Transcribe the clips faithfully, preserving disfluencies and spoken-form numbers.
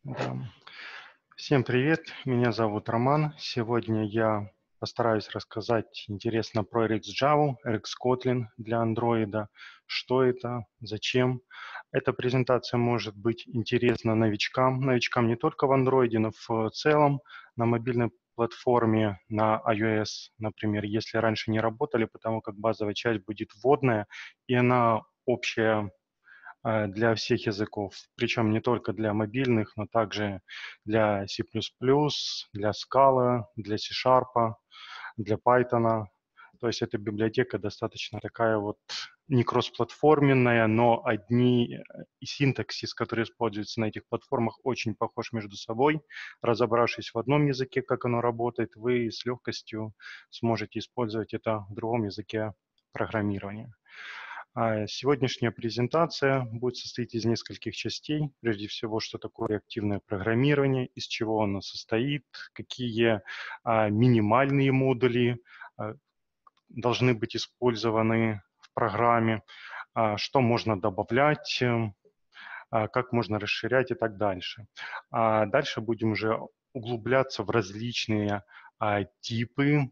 Да. Всем привет, меня зовут Роман. Сегодня я постараюсь рассказать интересно про эр икс Java, эр икс Kotlin для Android, что это, зачем. Эта презентация может быть интересна новичкам, новичкам не только в Android, но в целом на мобильной платформе, на iOS, например, если раньше не работали, потому как базовая часть будет вводная, и она общая для всех языков, причем не только для мобильных, но также для C++, для Scala, для C-Sharp, для Python. То есть эта библиотека достаточно такая вот не кроссплатформенная, но одни и синтаксис, который используется на этих платформах, очень похож между собой. Разобравшись в одном языке, как оно работает, вы с легкостью сможете использовать это в другом языке программирования. Сегодняшняя презентация будет состоять из нескольких частей. Прежде всего, что такое реактивное программирование, из чего оно состоит, какие а, минимальные модули а, должны быть использованы в программе, а, что можно добавлять, а, как можно расширять и так дальше. А дальше будем уже углубляться в различные а, типы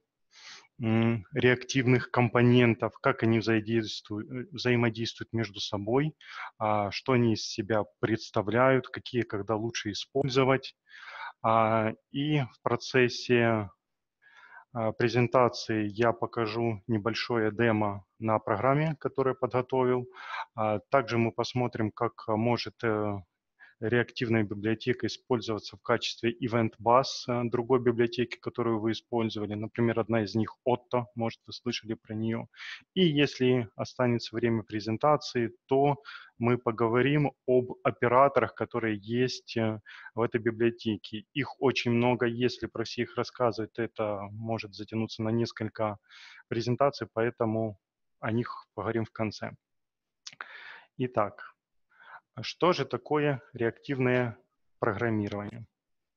реактивных компонентов, как они взаимодействуют, взаимодействуют между собой, что они из себя представляют, какие когда лучше использовать. И в процессе презентации я покажу небольшое демо на программе, которую я подготовил. Также мы посмотрим, как может реактивная библиотека использоваться в качестве Event Bus другой библиотеки, которую вы использовали. Например, одна из них Otto, может, вы слышали про нее. И если останется время презентации, то мы поговорим об операторах, которые есть в этой библиотеке. Их очень много, если про все их рассказывать, это может затянуться на несколько презентаций, поэтому о них поговорим в конце. Итак, что же такое реактивное программирование?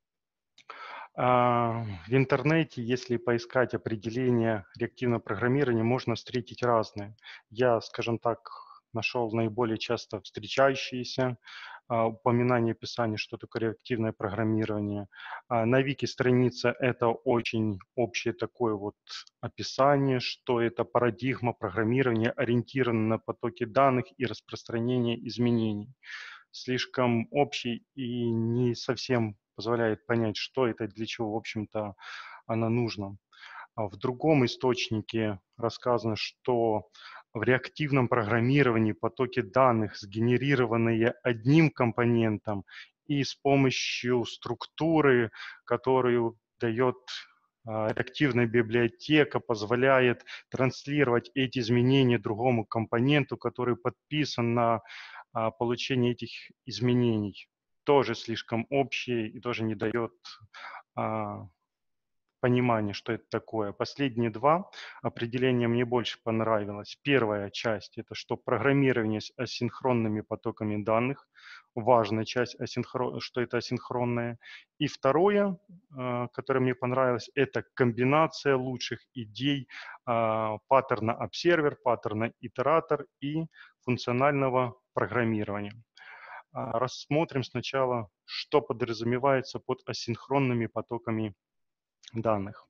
В интернете, если поискать определение реактивного программирования, можно встретить разные. Я, скажем так, нашел наиболее часто встречающиеся упоминания, описания, что такое реактивное программирование. На вики странице это очень общее такое вот описание, что это парадигма программирования, ориентирована на потоки данных и распространение изменений. Слишком общий и не совсем позволяет понять, что это, для чего, в общем-то, оно нужно. В другом источнике рассказано, что в реактивном программировании потоки данных, сгенерированные одним компонентом и с помощью структуры, которую дает реактивная библиотека, позволяет транслировать эти изменения другому компоненту, который подписан на получение этих изменений. Тоже слишком общее и тоже не дает а, понимания, что это такое. Последние два определения мне больше понравилось. Первая часть – это что программирование с асинхронными потоками данных. Важная часть, асинхрон, что это асинхронное. И второе, а, которое мне понравилось, это комбинация лучших идей а, паттерна обсервер, паттерна итератор и функционального программирования. Рассмотрим сначала, что подразумевается под асинхронными потоками данных.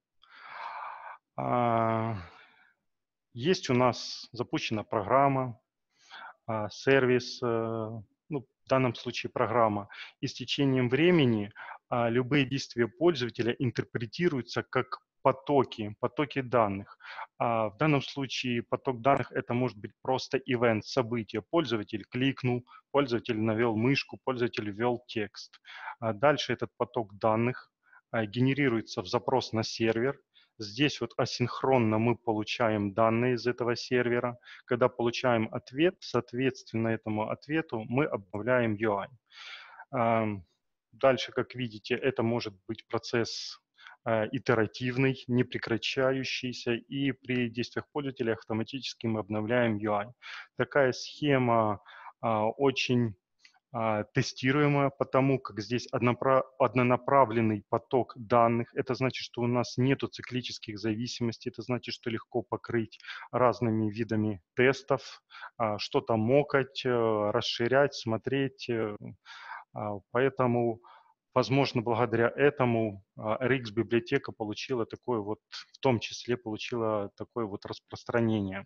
Есть у нас запущена программа, сервис, ну, в данном случае программа, и с течением времени любые действия пользователя интерпретируются как потоки, потоки данных. В данном случае поток данных это может быть просто event, событие. Пользователь кликнул, пользователь навел мышку, пользователь ввел текст. Дальше этот поток данных генерируется в запрос на сервер. Здесь вот асинхронно мы получаем данные из этого сервера. Когда получаем ответ, соответственно этому ответу мы обновляем ю ай. Дальше, как видите, это может быть процесс итеративный, не прекращающийся, и при действиях пользователя автоматически мы обновляем ю ай. Такая схема очень тестируемая, потому как здесь однонаправленный поток данных. Это значит, что у нас нету циклических зависимостей, это значит, что легко покрыть разными видами тестов, что-то мокать, расширять, смотреть. Поэтому Возможно, благодаря этому эр икс-библиотека получила такое вот, в том числе получила такое вот распространение.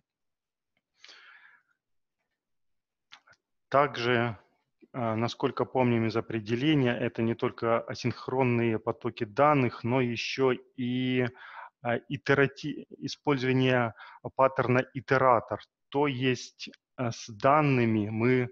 Также, насколько помним из определения, это не только асинхронные потоки данных, но еще и итерати... использование паттерна итератор. То есть с данными мы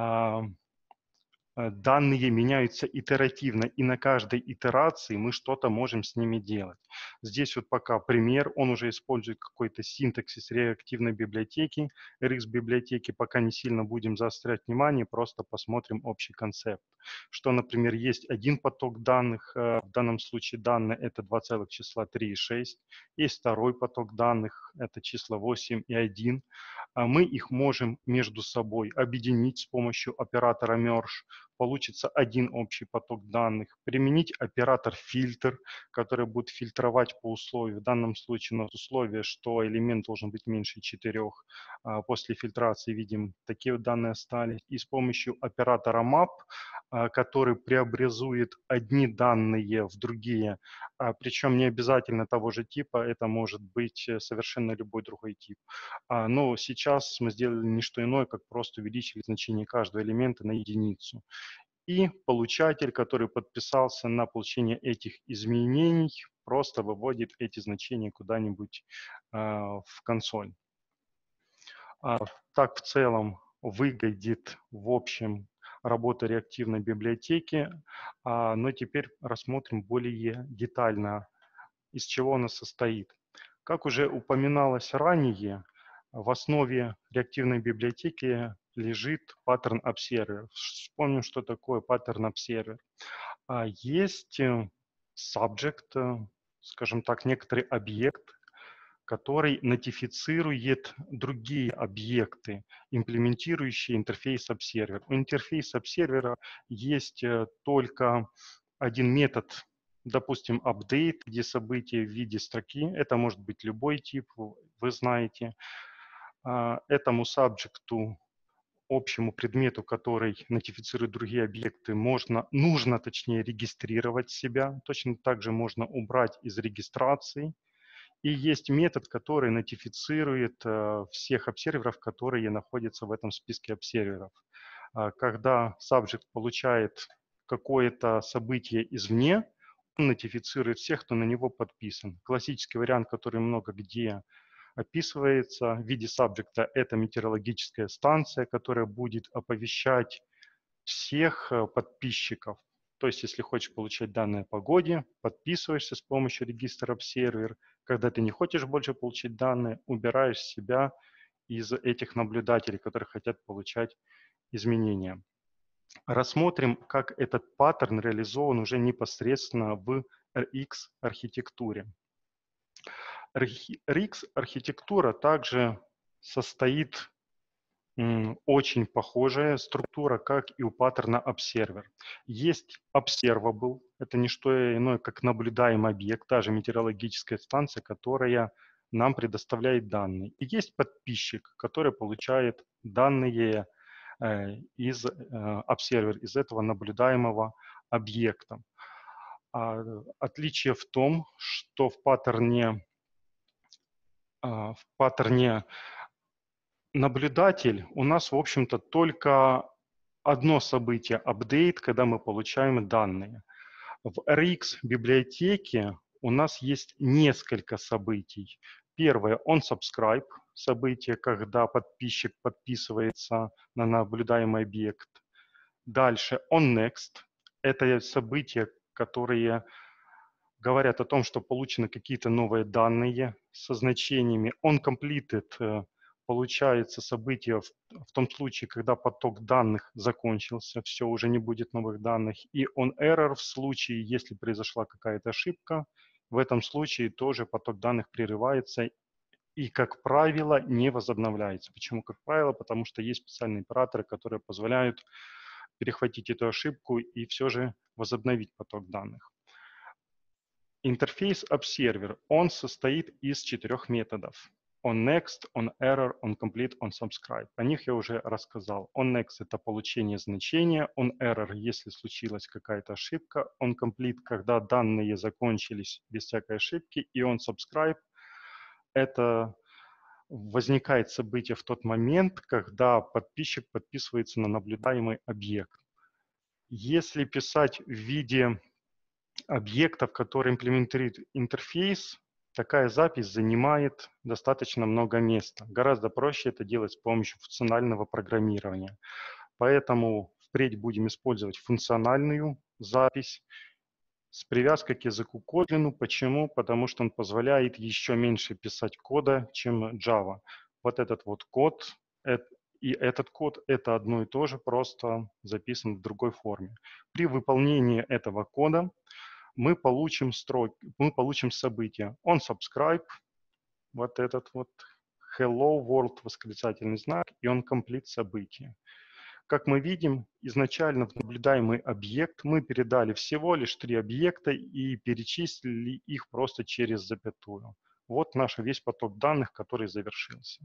данные меняются итеративно, и на каждой итерации мы что-то можем с ними делать. Здесь вот пока пример, он уже использует какой-то синтаксис реактивной библиотеки, эр икс-библиотеки, пока не сильно будем заострять внимание, просто посмотрим общий концепт. Что, например, есть один поток данных, в данном случае данные это два целых числа три и шесть, есть второй поток данных, это числа восемь и один. Мы их можем между собой объединить с помощью оператора merge, получится один общий поток данных, применить оператор фильтр, который будет фильтровать по условию, в данном случае у нас условие, что элемент должен быть меньше четырех, после фильтрации видим, такие вот данные остались, и с помощью оператора map, который преобразует одни данные в другие, причем не обязательно того же типа, это может быть совершенно любой другой тип. Но сейчас мы сделали не что иное, как просто увеличили значение каждого элемента на единицу. И получатель, который подписался на получение этих изменений, просто выводит эти значения куда-нибудь э, в консоль. А так в целом выглядит в общем работа реактивной библиотеки, а, но теперь рассмотрим более детально, из чего она состоит. Как уже упоминалось ранее, в основе реактивной библиотеки лежит паттерн observer. Вспомним, что такое паттерн observer. Есть subject, скажем так, некоторый объект, который нотифицирует другие объекты, имплементирующие интерфейс observer. У интерфейса observer есть только один метод, допустим, update, где событие в виде строки, это может быть любой тип, вы знаете. Этому сабжекту, общему предмету, который нотифицирует другие объекты, можно, нужно, точнее, регистрировать себя. Точно так же можно убрать из регистрации. И есть метод, который нотифицирует всех обсерверов, которые находятся в этом списке обсерверов. Когда subject получает какое-то событие извне, он нотифицирует всех, кто на него подписан. Классический вариант, который много где описывается в виде сабжекта, это метеорологическая станция, которая будет оповещать всех подписчиков. То есть, если хочешь получать данные о погоде, подписываешься с помощью регистра обсервер. Когда ты не хочешь больше получить данные, убираешь себя из этих наблюдателей, которые хотят получать изменения. Рассмотрим, как этот паттерн реализован уже непосредственно в эр икс-архитектуре. эр икс-архитектура также состоит очень похожая структура, как и у паттерна observer. Есть observable, это не что иное, как наблюдаемый объект, та же метеорологическая станция, которая нам предоставляет данные. И есть подписчик, который получает данные э, из э, observer, из этого наблюдаемого объекта. А, отличие в том, что в паттерне, а, в паттерне наблюдатель у нас, в общем-то, только одно событие, update, когда мы получаем данные. В эр икс-библиотеке у нас есть несколько событий. Первое, on-subscribe, событие, когда подписчик подписывается на наблюдаемый объект. Дальше, on-next, это события, которые говорят о том, что получены какие-то новые данные со значениями. On-completed, получается событие в, в том случае, когда поток данных закончился, все, уже не будет новых данных. И on error в случае, если произошла какая-то ошибка, в этом случае тоже поток данных прерывается и, как правило, не возобновляется. Почему как правило? Потому что есть специальные операторы, которые позволяют перехватить эту ошибку и все же возобновить поток данных. Интерфейс observer, он состоит из четырех методов. onNext, onError, onComplete, onSubscribe. О них я уже рассказал. onNext — это получение значения, onError — если случилась какая-то ошибка, onComplete — когда данные закончились без всякой ошибки, и onSubscribe — это возникает событие в тот момент, когда подписчик подписывается на наблюдаемый объект. Если писать в виде объектов, которые имплементируют интерфейс, такая запись занимает достаточно много места. Гораздо проще это делать с помощью функционального программирования. Поэтому впредь будем использовать функциональную запись с привязкой к языку Kotlin. Почему? Потому что он позволяет еще меньше писать кода, чем Java. Вот этот вот код и этот код — это одно и то же, просто записан в другой форме. При выполнении этого кода мы получим строки, мы получим событие onSubscribe, вот этот вот hello world, восклицательный знак, и onComplete событие. Как мы видим, изначально в наблюдаемый объект мы передали всего лишь три объекта и перечислили их просто через запятую. Вот наш весь поток данных, который завершился.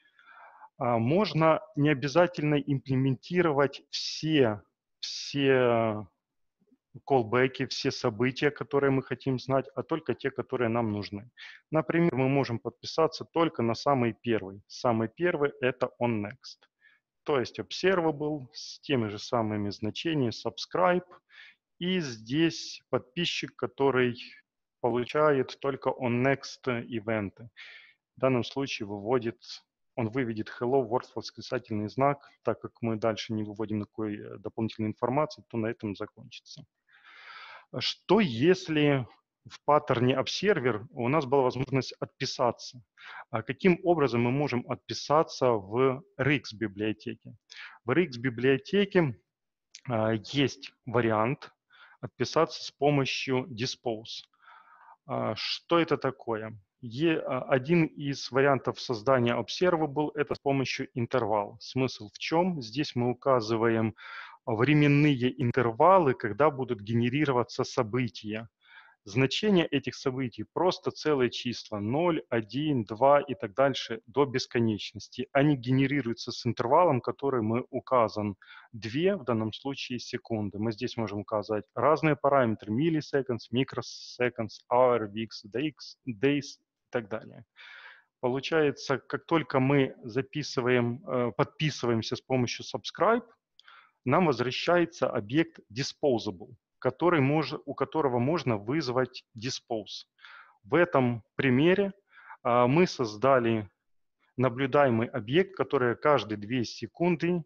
Можно не обязательно имплементировать все, все callback'и, все события, которые мы хотим знать, а только те, которые нам нужны. Например, мы можем подписаться только на самый первый. Самый первый — это onNext. То есть observable с теми же самыми значениями subscribe. И здесь подписчик, который получает только onNext ивенты. В данном случае выводит, он выведет hello world восклицательный знак. Так как мы дальше не выводим никакой дополнительной информации, то на этом закончится. Что если в паттерне observer у нас была возможность отписаться? Каким образом мы можем отписаться в Rx библиотеке? В Rx библиотеке есть вариант отписаться с помощью dispose. Что это такое? Один из вариантов создания observable — это с помощью интервал. Смысл в чем? Здесь мы указываем временные интервалы, когда будут генерироваться события. Значения этих событий просто целые числа ноль, один, два и так дальше до бесконечности. Они генерируются с интервалом, который мы указан две, в данном случае секунды. Мы здесь можем указать разные параметры: milliseconds, microseconds, hour, weeks, days, days и так далее. Получается, как только мы записываем, подписываемся с помощью subscribe, нам возвращается объект disposable, который мож, у которого можно вызвать dispose. В этом примере а, мы создали наблюдаемый объект, который каждые две секунды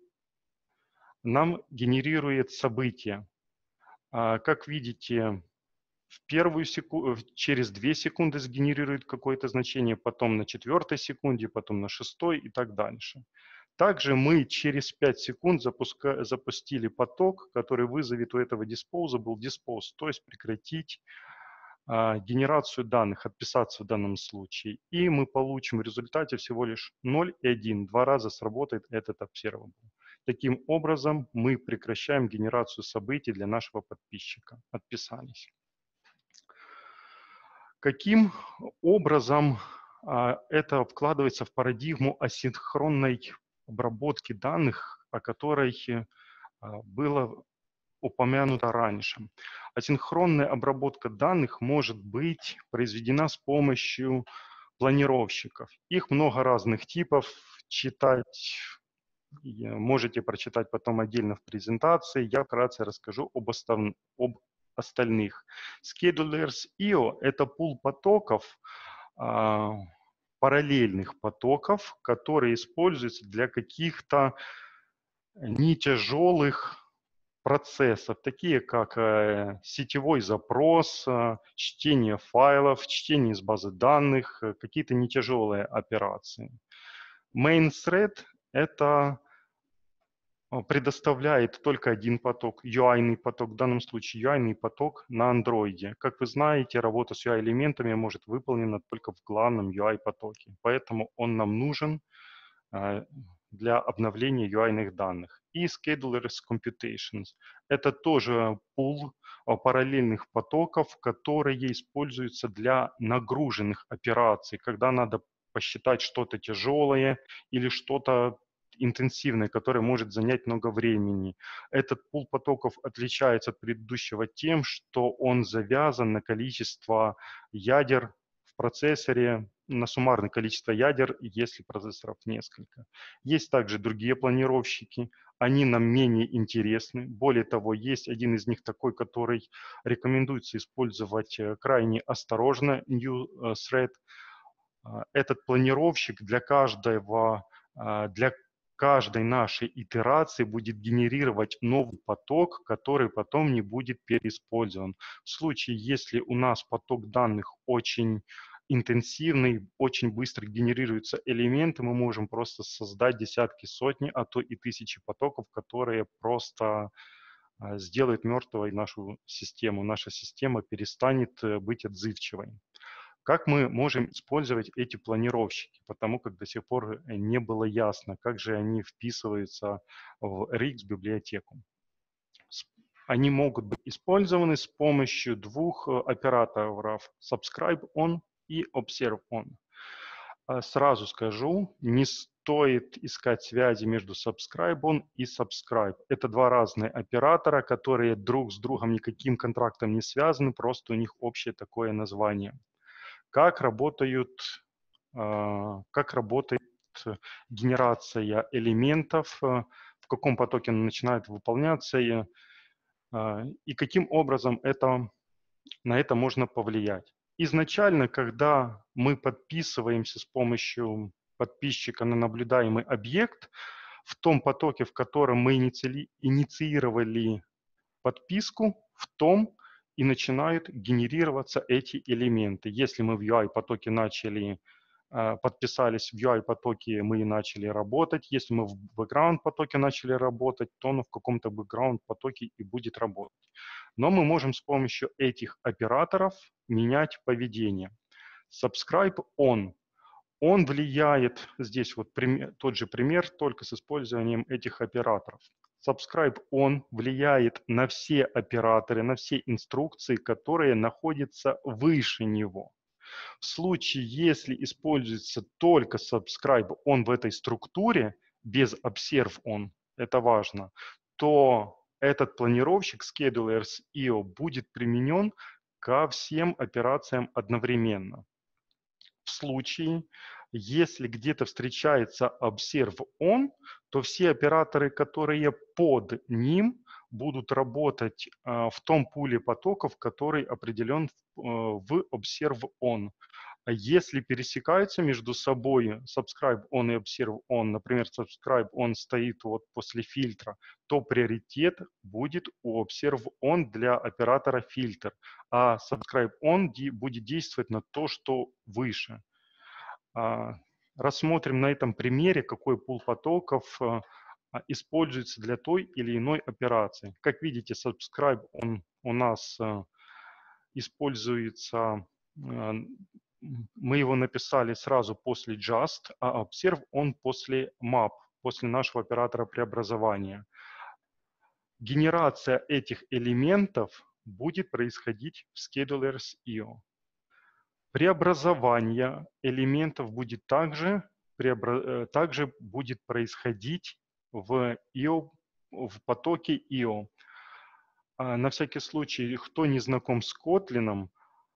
нам генерирует события. А, как видите, в первую секунду, через две секунды сгенерирует какое-то значение, потом на четвертой секунде, потом на шестой и так дальше. Также мы через пять секунд запуска, запустили поток, который вызовет у этого disposable dispose, то есть прекратить а, генерацию данных, отписаться в данном случае. И мы получим в результате всего лишь ноль и один. Два раза сработает этот observable. Таким образом, мы прекращаем генерацию событий для нашего подписчика. Отписались. Каким образом а, это вкладывается в парадигму асинхронной обработки данных, о которой а, было упомянуто раньше? Асинхронная обработка данных может быть произведена с помощью планировщиков. Их много разных типов. Читать можете прочитать потом отдельно в презентации. Я вкратце расскажу об, остав... об остальных. Schedulers ай о — это пул потоков, а, параллельных потоков, которые используются для каких-то не тяжелых процессов, такие как э, сетевой запрос, э, чтение файлов, чтение из базы данных, э, какие-то не тяжелые операции. Main thread — это предоставляет только один поток, ю ай-ный поток, в данном случае ю ай-ный поток на Android. Как вы знаете, работа с ю ай-элементами может выполнена только в главном ю ай-потоке, поэтому он нам нужен для обновления ю ай-ных данных. И Schedulers Computations — это тоже пул параллельных потоков, которые используются для нагруженных операций, когда надо посчитать что-то тяжелое или что-то интенсивное, которое может занять много времени. Этот пул потоков отличается от предыдущего тем, что он завязан на количество ядер в процессоре, на суммарное количество ядер, если процессоров несколько. Есть также другие планировщики, они нам менее интересны. Более того, есть один из них такой, который рекомендуется использовать крайне осторожно, New Thread. Этот планировщик для каждого, для каждой нашей итерации будет генерировать новый поток, который потом не будет переиспользован. В случае, если у нас поток данных очень интенсивный, очень быстро генерируются элементы, мы можем просто создать десятки, сотни, а то и тысячи потоков, которые просто сделают мертвой нашу систему. Наша система перестанет быть отзывчивой. Как мы можем использовать эти планировщики? Потому как до сих пор не было ясно, как же они вписываются в эр икс библиотеку. Они могут быть использованы с помощью двух операторов subscribe on и observe on. Сразу скажу, не стоит искать связи между subscribe on и subscribe. Это два разные оператора, которые друг с другом никаким контрактом не связаны, просто у них общее такое название. Как работают, как работает генерация элементов, в каком потоке она начинает выполняться и, и каким образом это, на это можно повлиять. Изначально, когда мы подписываемся с помощью подписчика на наблюдаемый объект, в том потоке, в котором мы иници... инициировали подписку, в том и начинают генерироваться эти элементы. Если мы в ю ай-потоке начали, подписались в ю ай-потоке, мы и начали работать. Если мы в background-потоке начали работать, то оно в каком-то background-потоке и будет работать. Но мы можем с помощью этих операторов менять поведение. Subscribe on. Он влияет, здесь вот пример, тот же пример, только с использованием этих операторов. Subscribe on влияет на все операторы, на все инструкции, которые находятся выше него. В случае, если используется только subscribe on в этой структуре, без observe on, это важно, то этот планировщик schedulers ай о будет применен ко всем операциям одновременно. В случае, если где-то встречается observe on, то все операторы, которые под ним, будут работать э, в том пуле потоков, который определен в, э, в observe on. Если пересекаются между собой subscribe on и observe on, например, subscribe on стоит вот после фильтра, то приоритет будет у observe on для оператора фильтр, а subscribe on будет действовать на то, что выше. Рассмотрим на этом примере, какой пул потоков используется для той или иной операции. Как видите, subscribe он у нас используется, мы его написали сразу после just, а observe он после map, после нашего оператора преобразования. Генерация этих элементов будет происходить в schedulers ай о. Преобразование элементов будет также, преобра... также будет происходить в, ай о, в потоке ай о. А на всякий случай, кто не знаком с Kotlin,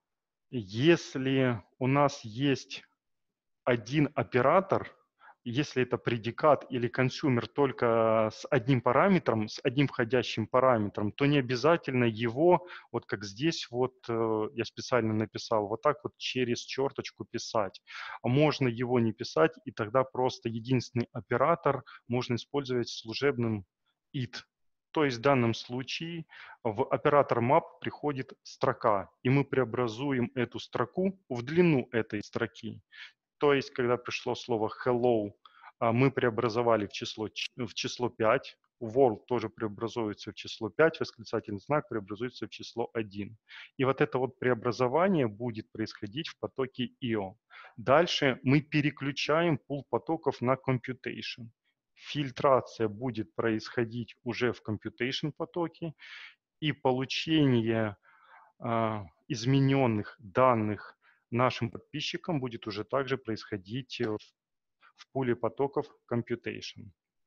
если у нас есть один оператор, если это предикат или консюмер только с одним параметром, с одним входящим параметром, то не обязательно его, вот как здесь вот я специально написал, вот так вот через черточку писать. Можно его не писать, и тогда просто единственный оператор можно использовать служебным ит. То есть в данном случае в оператор map приходит строка, и мы преобразуем эту строку в длину этой строки. То есть, когда пришло слово hello, мы преобразовали в число, в число пять, world тоже преобразуется в число пять, восклицательный знак преобразуется в число один. И вот это вот преобразование будет происходить в потоке ай о. Дальше мы переключаем пул потоков на computation. Фильтрация будет происходить уже в computation потоке, и получение э, измененных данных нашим подписчикам будет уже также происходить в, в пуле потоков computation.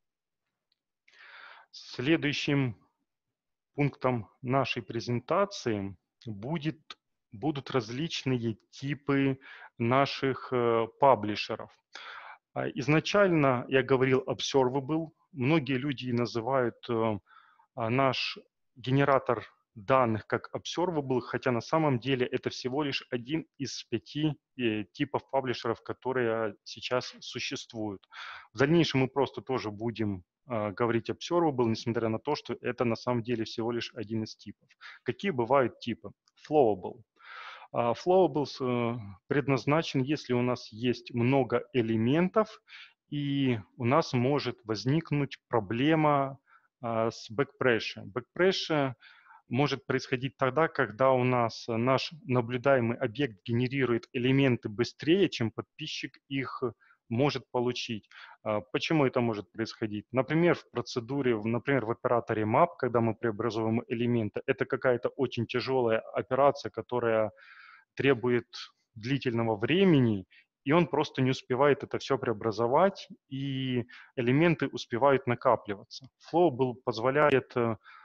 Следующим пунктом нашей презентации будет, будут различные типы наших э, паблишеров. Изначально я говорил observable. Многие люди называют э, наш генератор данных как observable, хотя на самом деле это всего лишь один из пяти э, типов паблишеров, которые сейчас существуют. В дальнейшем мы просто тоже будем э, говорить observable, несмотря на то, что это на самом деле всего лишь один из типов. Какие бывают типы? Flowable. Uh, Flowable uh, предназначен, если у нас есть много элементов, и у нас может возникнуть проблема uh, с backpressure. Backpressure может происходить тогда, когда у нас наш наблюдаемый объект генерирует элементы быстрее, чем подписчик их может получить. Почему это может происходить? Например, в процедуре, например, в операторе map, когда мы преобразуем элементы, это какая-то очень тяжелая операция, которая требует длительного времени, и он просто не успевает это все преобразовать, и элементы успевают накапливаться. Flowable позволяет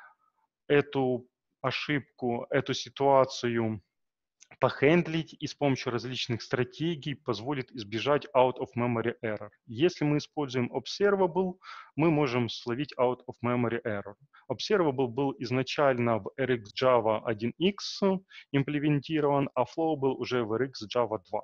эту ошибку, эту ситуацию похендлить и с помощью различных стратегий позволит избежать out-of-memory error. Если мы используем observable, мы можем словить out-of-memory error. Observable был изначально в эр икс Java один икс имплементирован, а Flowable уже в эр икс Java два.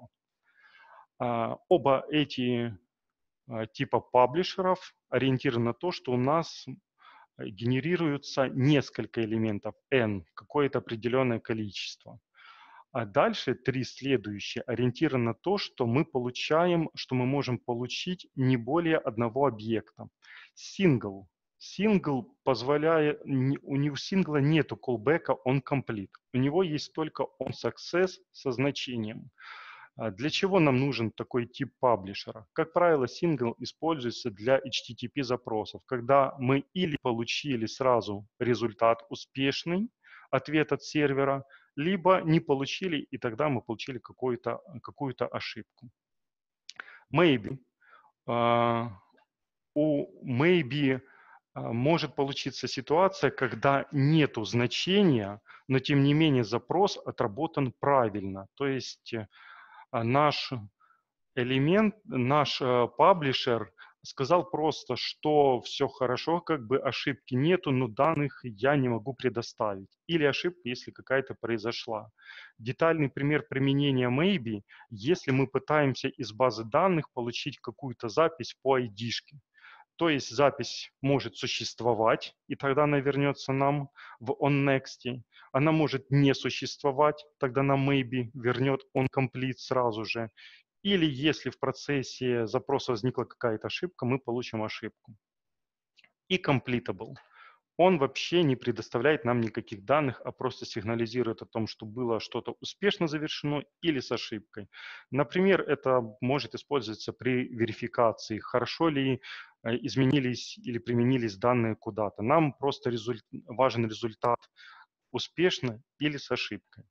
А, оба эти а, типа паблишеров ориентированы на то, что у нас генерируется несколько элементов, n, какое-то определенное количество. А дальше три следующие ориентированы на то, что мы получаем, что мы можем получить не более одного объекта. Single. Single позволяет, у него сингла нету callback, он complete. У него есть только on success со значением. Для чего нам нужен такой тип паблишера? Как правило, single используется для эйч ти ти пи запросов, когда мы или получили сразу результат успешный, ответ от сервера, либо не получили, и тогда мы получили какую-то какую-то ошибку. Maybe. Uh, у maybe uh, может получиться ситуация, когда нету значения, но тем не менее запрос отработан правильно. То есть наш элемент, наш э, паблишер сказал просто, что все хорошо, как бы ошибки нету, но данных я не могу предоставить. Или ошибка, если какая-то произошла. Детальный пример применения maybe, если мы пытаемся из базы данных получить какую-то запись по ай ди-шке. То есть запись может существовать, и тогда она вернется нам в onNext. Она может не существовать, тогда нам maybe вернет onComplete сразу же. Или если в процессе запроса возникла какая-то ошибка, мы получим ошибку. И completable. Он вообще не предоставляет нам никаких данных, а просто сигнализирует о том, что было что-то успешно завершено или с ошибкой. Например, это может использоваться при верификации, хорошо ли изменились или применились данные куда-то. Нам просто результ... важен результат успешно или с ошибкой.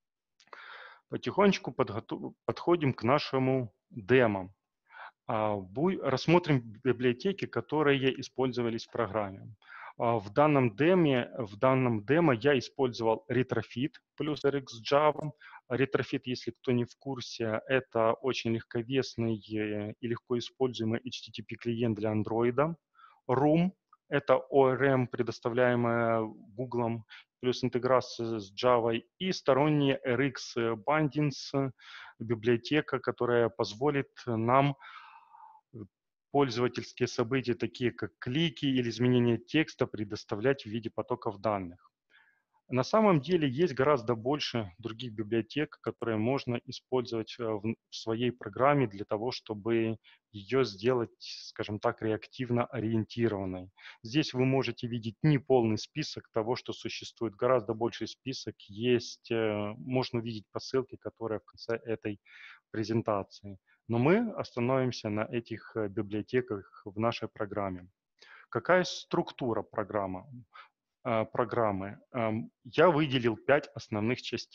Потихонечку подготов... подходим к нашему демо. Рассмотрим библиотеки, которые использовались в программе. В данном деме, в данном демо я использовал Retrofit плюс эр икс Java. Retrofit, если кто не в курсе, это очень легковесный и легко используемый эйч ти ти пи клиент для Android. Room – это о эр эм, предоставляемая Google, плюс интеграция с Java, и сторонняя эр икс Bindings, библиотека, которая позволит нам пользовательские события, такие как клики или изменение текста, предоставлять в виде потоков данных. На самом деле есть гораздо больше других библиотек, которые можно использовать в своей программе для того, чтобы ее сделать, скажем так, реактивно ориентированной. Здесь вы можете видеть неполный список того, что существует. Гораздо больший список есть, можно увидеть по ссылке, которая в конце этой презентации. Но мы остановимся на этих библиотеках в нашей программе. Какая структура программы? программы? Я выделил пять основных частей.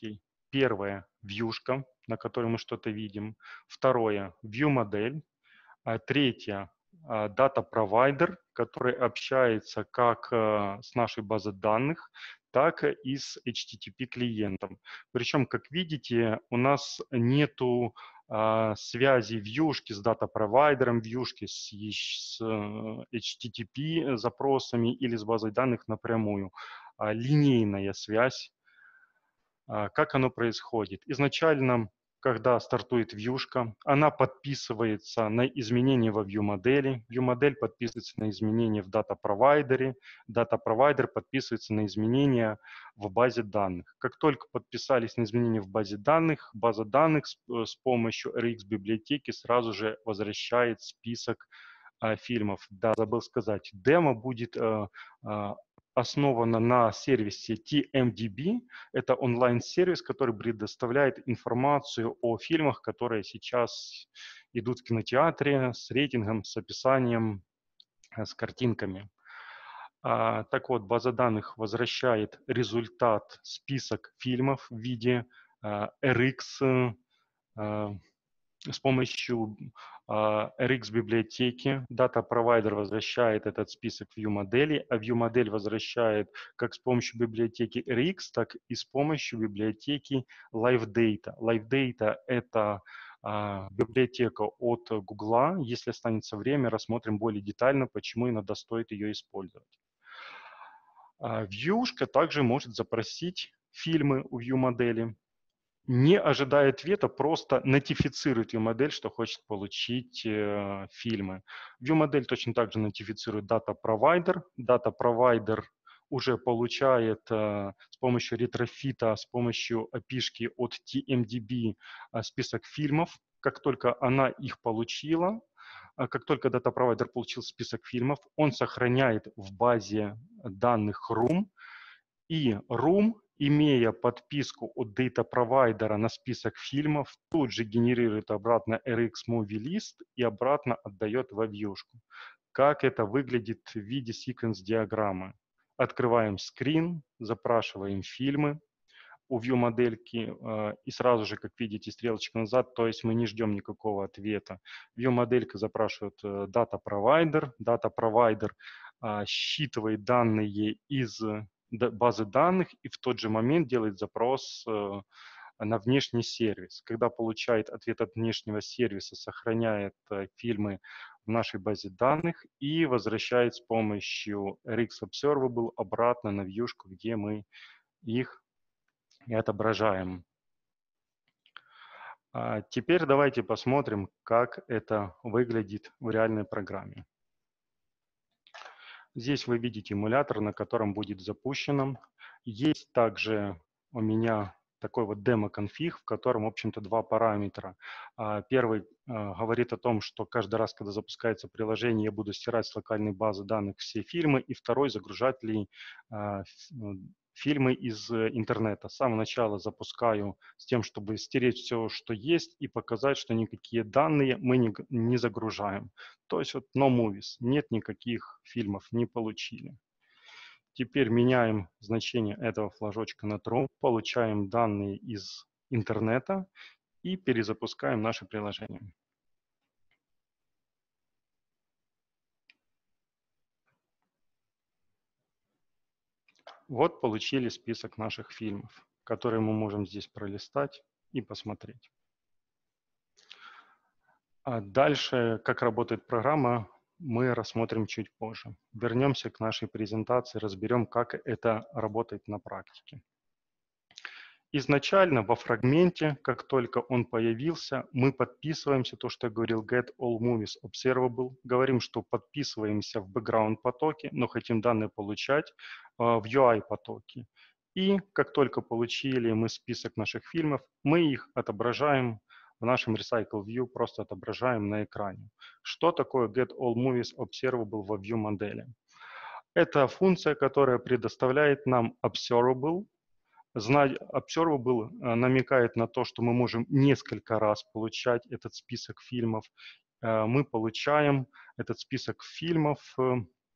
Первое – вьюшка, на которой мы что-то видим. Второе – view-модель. А третье – дата-провайдер, который общается как с нашей базой данных, так и с эйч ти ти пи-клиентом. Причем, как видите, у нас нету а, связи вьюшки с дата-провайдером, вьюшки с, с эйч ти ти пи-запросами или с базой данных напрямую. А, линейная связь. А, как оно происходит? Изначально, когда стартует вьюшка, она подписывается на изменения во view-модели, view-модель подписывается на изменения в дата-провайдере, дата-провайдер подписывается на изменения в базе данных. Как только подписались на изменения в базе данных, база данных с, с помощью эр икс-библиотеки сразу же возвращает список а, фильмов. Да, забыл сказать, демо будет а, а, основана на сервисе ти эм ди би. Это онлайн-сервис, который предоставляет информацию о фильмах, которые сейчас идут в кинотеатре с рейтингом, с описанием, с картинками. А, так вот, база данных возвращает результат, список фильмов в виде а, эр икс, а, с помощью uh, эр икс-библиотеки. Дата-провайдер возвращает этот список view-модели, а view-модель возвращает как с помощью библиотеки эр икс, так и с помощью библиотеки LiveData. LiveData – это uh, библиотека от Google. Если останется время, рассмотрим более детально, почему иногда стоит ее использовать. Uh, Viewшка также может запросить фильмы у view-модели. Не ожидая ответа, просто нотифицирует view-модель, что хочет получить э, фильмы. View-модель точно так же нотифицирует дата-провайдер. Дата-провайдер уже получает э, с помощью ретрофита, с помощью эй пи ай-шки от ти эм ди би э, список фильмов. Как только она их получила, э, как только дата-провайдер получил список фильмов, он сохраняет в базе данных рум, и рум, имея подписку от дата-провайдера на список фильмов, тут же генерирует обратно эр икс-Movie List и обратно отдает во вьюшку. Как это выглядит в виде секвенс-диаграммы? Открываем скрин, запрашиваем фильмы у view-модельки э, и сразу же, как видите, стрелочка назад, то есть мы не ждем никакого ответа. View-моделька запрашивает э, дата-провайдер, дата-провайдер э, считывает данные из базы данных и в тот же момент делает запрос э, на внешний сервис. Когда получает ответ от внешнего сервиса, сохраняет э, фильмы в нашей базе данных и возвращает с помощью эр икс-Observable обратно на вьюшку, где мы их и отображаем. А теперь давайте посмотрим, как это выглядит в реальной программе. Здесь вы видите эмулятор, на котором будет запущено. Есть также у меня такой вот демо-конфиг, в котором, в общем-то, два параметра. Первый говорит о том, что каждый раз, когда запускается приложение, я буду стирать с локальной базы данных все фильмы, и второй, загружать ли фильмы из интернета. С самого начала запускаю с тем, чтобы стереть все, что есть, и показать, что никакие данные мы не, не загружаем. То есть вот no movies, нет никаких фильмов, не получили. Теперь меняем значение этого флажочка на true, получаем данные из интернета и перезапускаем наше приложение. Вот получили список наших фильмов, которые мы можем здесь пролистать и посмотреть. А дальше, как работает программа, мы рассмотрим чуть позже. Вернемся к нашей презентации, разберем, как это работает на практике. Изначально во фрагменте, как только он появился, мы подписываемся, то, что я говорил, get all movies observable, говорим, что подписываемся в background потоке, но хотим данные получать э, в ю ай потоке. И как только получили мы список наших фильмов, мы их отображаем в нашем Recycle View, просто отображаем на экране. Что такое get all movies observable во view модели? Это функция, которая предоставляет нам observable. Observable намекает на то, что мы можем несколько раз получать этот список фильмов. Мы получаем этот список фильмов,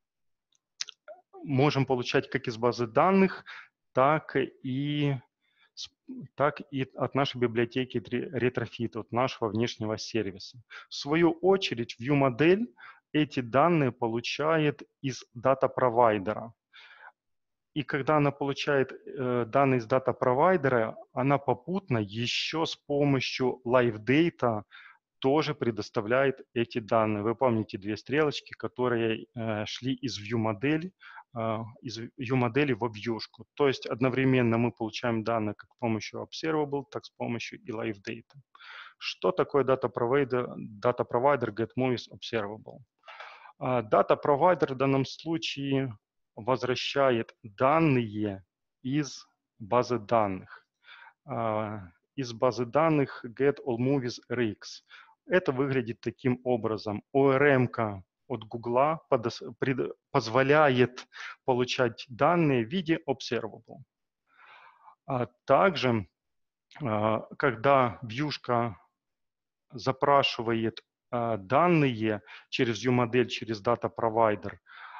можем получать как из базы данных, так и так и от нашей библиотеки Retrofit, от нашего внешнего сервиса. В свою очередь, ViewModel эти данные получает из дата-провайдера. И когда она получает э, данные из дата-провайдера, она попутно еще с помощью LiveData тоже предоставляет эти данные. Вы помните две стрелочки, которые э, шли из ViewModel, э, из ViewModel в вьюшку. То есть одновременно мы получаем данные как с помощью Observable, так и с помощью и LiveData. Что такое Data Provider, Data Provider GetMovies Observable? Data Provider в данном случае возвращает данные из базы данных. Из базы данных GetAllMovies.Rx. Это выглядит таким образом. о эр эм-ка от Google позволяет получать данные в виде Observable. А также, когда вьюшка запрашивает данные через ViewModel, через Data Provider,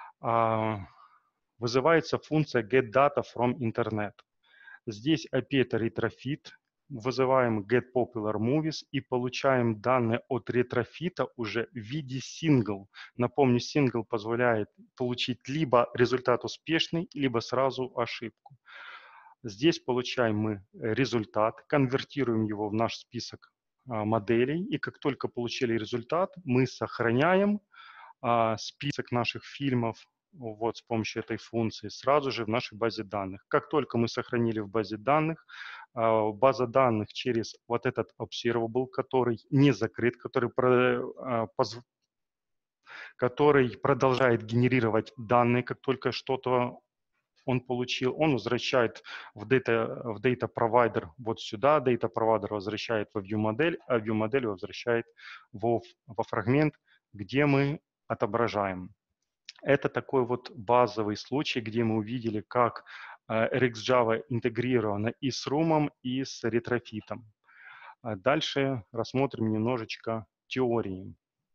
вызывается функция getData.fromInternet. Здесь эй пи ай это Retrofit, вызываем getPopularMovies и получаем данные от Retrofit уже в виде single. Напомню, single позволяет получить либо результат успешный, либо сразу ошибку. Здесь получаем мы результат, конвертируем его в наш список моделей, и как только получили результат, мы сохраняем а, список наших фильмов вот с помощью этой функции сразу же в нашей базе данных. Как только мы сохранили в базе данных, а, база данных через вот этот Observable, который не закрыт, который, про, а, позв... который продолжает генерировать данные, как только что-то он получил, он возвращает в Data, в data Provider вот сюда, Data Provider возвращает во ViewModel, а ViewModel возвращает во, во фрагмент, где мы отображаем. Это такой вот базовый случай, где мы увидели, как RxJava интегрирована и с Room, и с Retrofit. Дальше рассмотрим немножечко теории.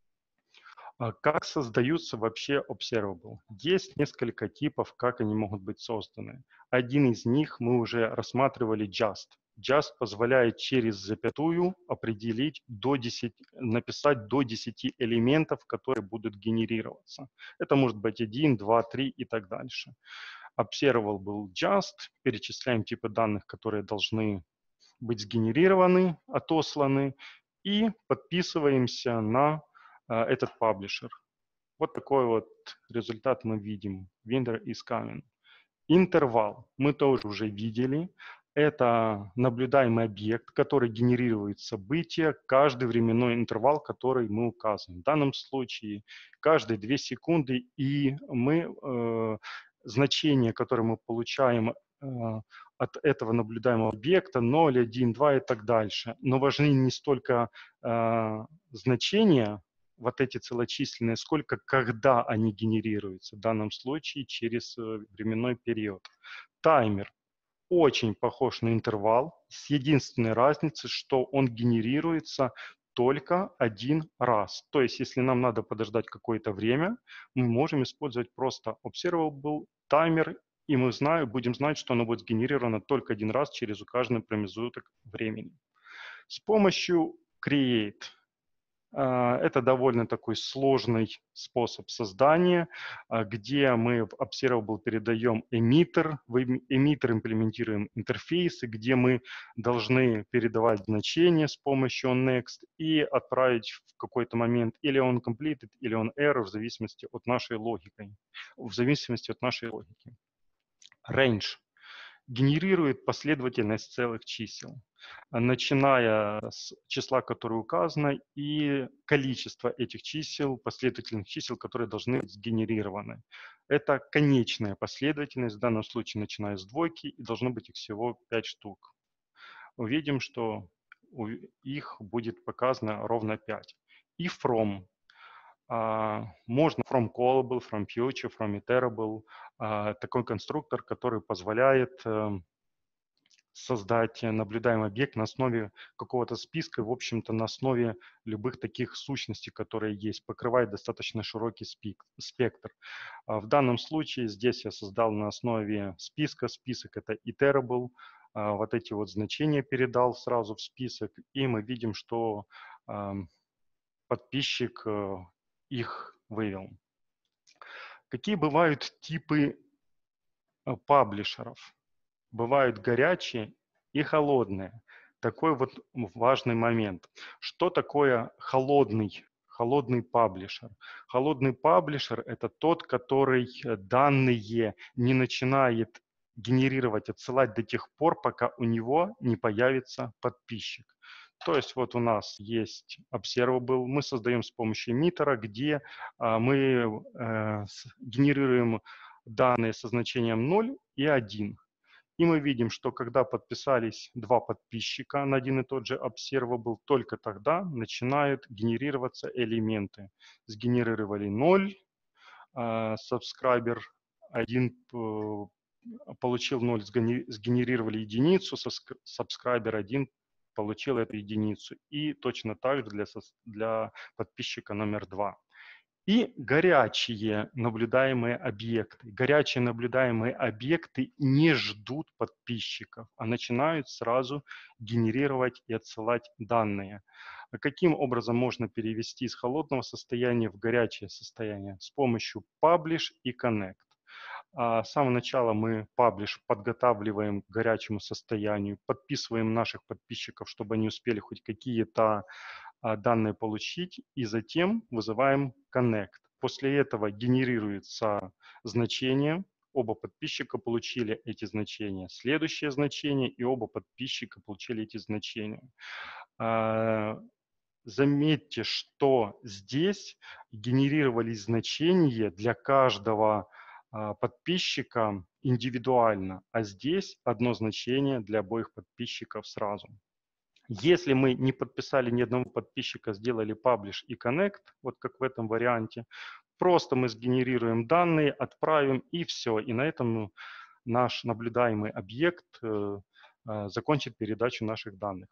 Как создаются вообще Observable? Есть несколько типов, как они могут быть созданы. Один из них мы уже рассматривали Just. Just позволяет через запятую определить до десяти, написать до десяти элементов, которые будут генерироваться. Это может быть один, два, три и так дальше. Observable был Just. Перечисляем типы данных, которые должны быть сгенерированы, отосланы. И подписываемся на этот паблишер. Вот такой вот результат мы видим. Winter is coming. Интервал мы тоже уже видели. Это наблюдаемый объект, который генерирует события, каждый временной интервал, который мы указываем. В данном случае каждые две секунды, и мы э, значение, которое мы получаем э, от этого наблюдаемого объекта, ноль, один, два и так дальше. Но важны не столько э, значения, вот эти целочисленные, сколько, когда они генерируются, в данном случае через временной период. Таймер очень похож на интервал, с единственной разницей, что он генерируется только один раз. То есть, если нам надо подождать какое-то время, мы можем использовать просто Observable таймер, и мы знаем, будем знать, что оно будет сгенерировано только один раз через указанный промежуток времени. С помощью Create. Это довольно такой сложный способ создания, где мы в Observable передаем эмиттер, в эмиттер имплементируем интерфейсы, где мы должны передавать значения с помощью onNext и отправить в какой-то момент или он completed, или он error в зависимости от нашей логики. В зависимости от нашей логики. Range генерирует последовательность целых чисел, начиная с числа, которое указано, и количество этих чисел, последовательных чисел, которые должны быть сгенерированы. Это конечная последовательность, в данном случае начиная с двойки, и должно быть их всего пять штук. Увидим, что их будет показано ровно пять. И from. Uh, можно from callable, from future, from iterable, uh, такой конструктор, который позволяет uh, создать наблюдаемый объект на основе какого-то списка, в общем-то, на основе любых таких сущностей, которые есть, покрывает достаточно широкий спектр. Uh, в данном случае здесь я создал на основе списка. Список — это iterable, а, вот эти вот значения передал сразу в список, и мы видим, что а, подписчик а, их вывел. Какие бывают типы а, паблишеров? Бывают горячие и холодные. Такой вот важный момент. Что такое холодный, холодный паблишер? Холодный паблишер – это тот, который данные не начинает генерировать, отсылать до тех пор, пока у него не появится подписчик. То есть вот у нас есть Observable, мы создаем с помощью эмиттера, где а, мы э, с, генерируем данные со значением ноль и один. И мы видим, что когда подписались два подписчика на один и тот же Observable, только тогда начинают генерироваться элементы. Сгенерировали ноль, subscriber один получил ноль, сгенерировали единицу, subscriber один получил эту единицу. И точно так же для, для подписчика номер два. И горячие наблюдаемые объекты. Горячие наблюдаемые объекты не ждут подписчиков, а начинают сразу генерировать и отсылать данные. А каким образом можно перевести из холодного состояния в горячее состояние? С помощью Publish и Connect. А с самого начала мы Publish подготавливаем к горячему состоянию, подписываем наших подписчиков, чтобы они успели хоть какие-то данные получить, и затем вызываем Connect. После этого генерируется значение, оба подписчика получили эти значения. Следующее значение, и оба подписчика получили эти значения. Заметьте, что здесь генерировались значения для каждого подписчика индивидуально, а здесь одно значение для обоих подписчиков сразу. Если мы не подписали ни одного подписчика, сделали Publish и Connect, вот как в этом варианте, просто мы сгенерируем данные, отправим, и все. И на этом наш наблюдаемый объект э, э, закончит передачу наших данных.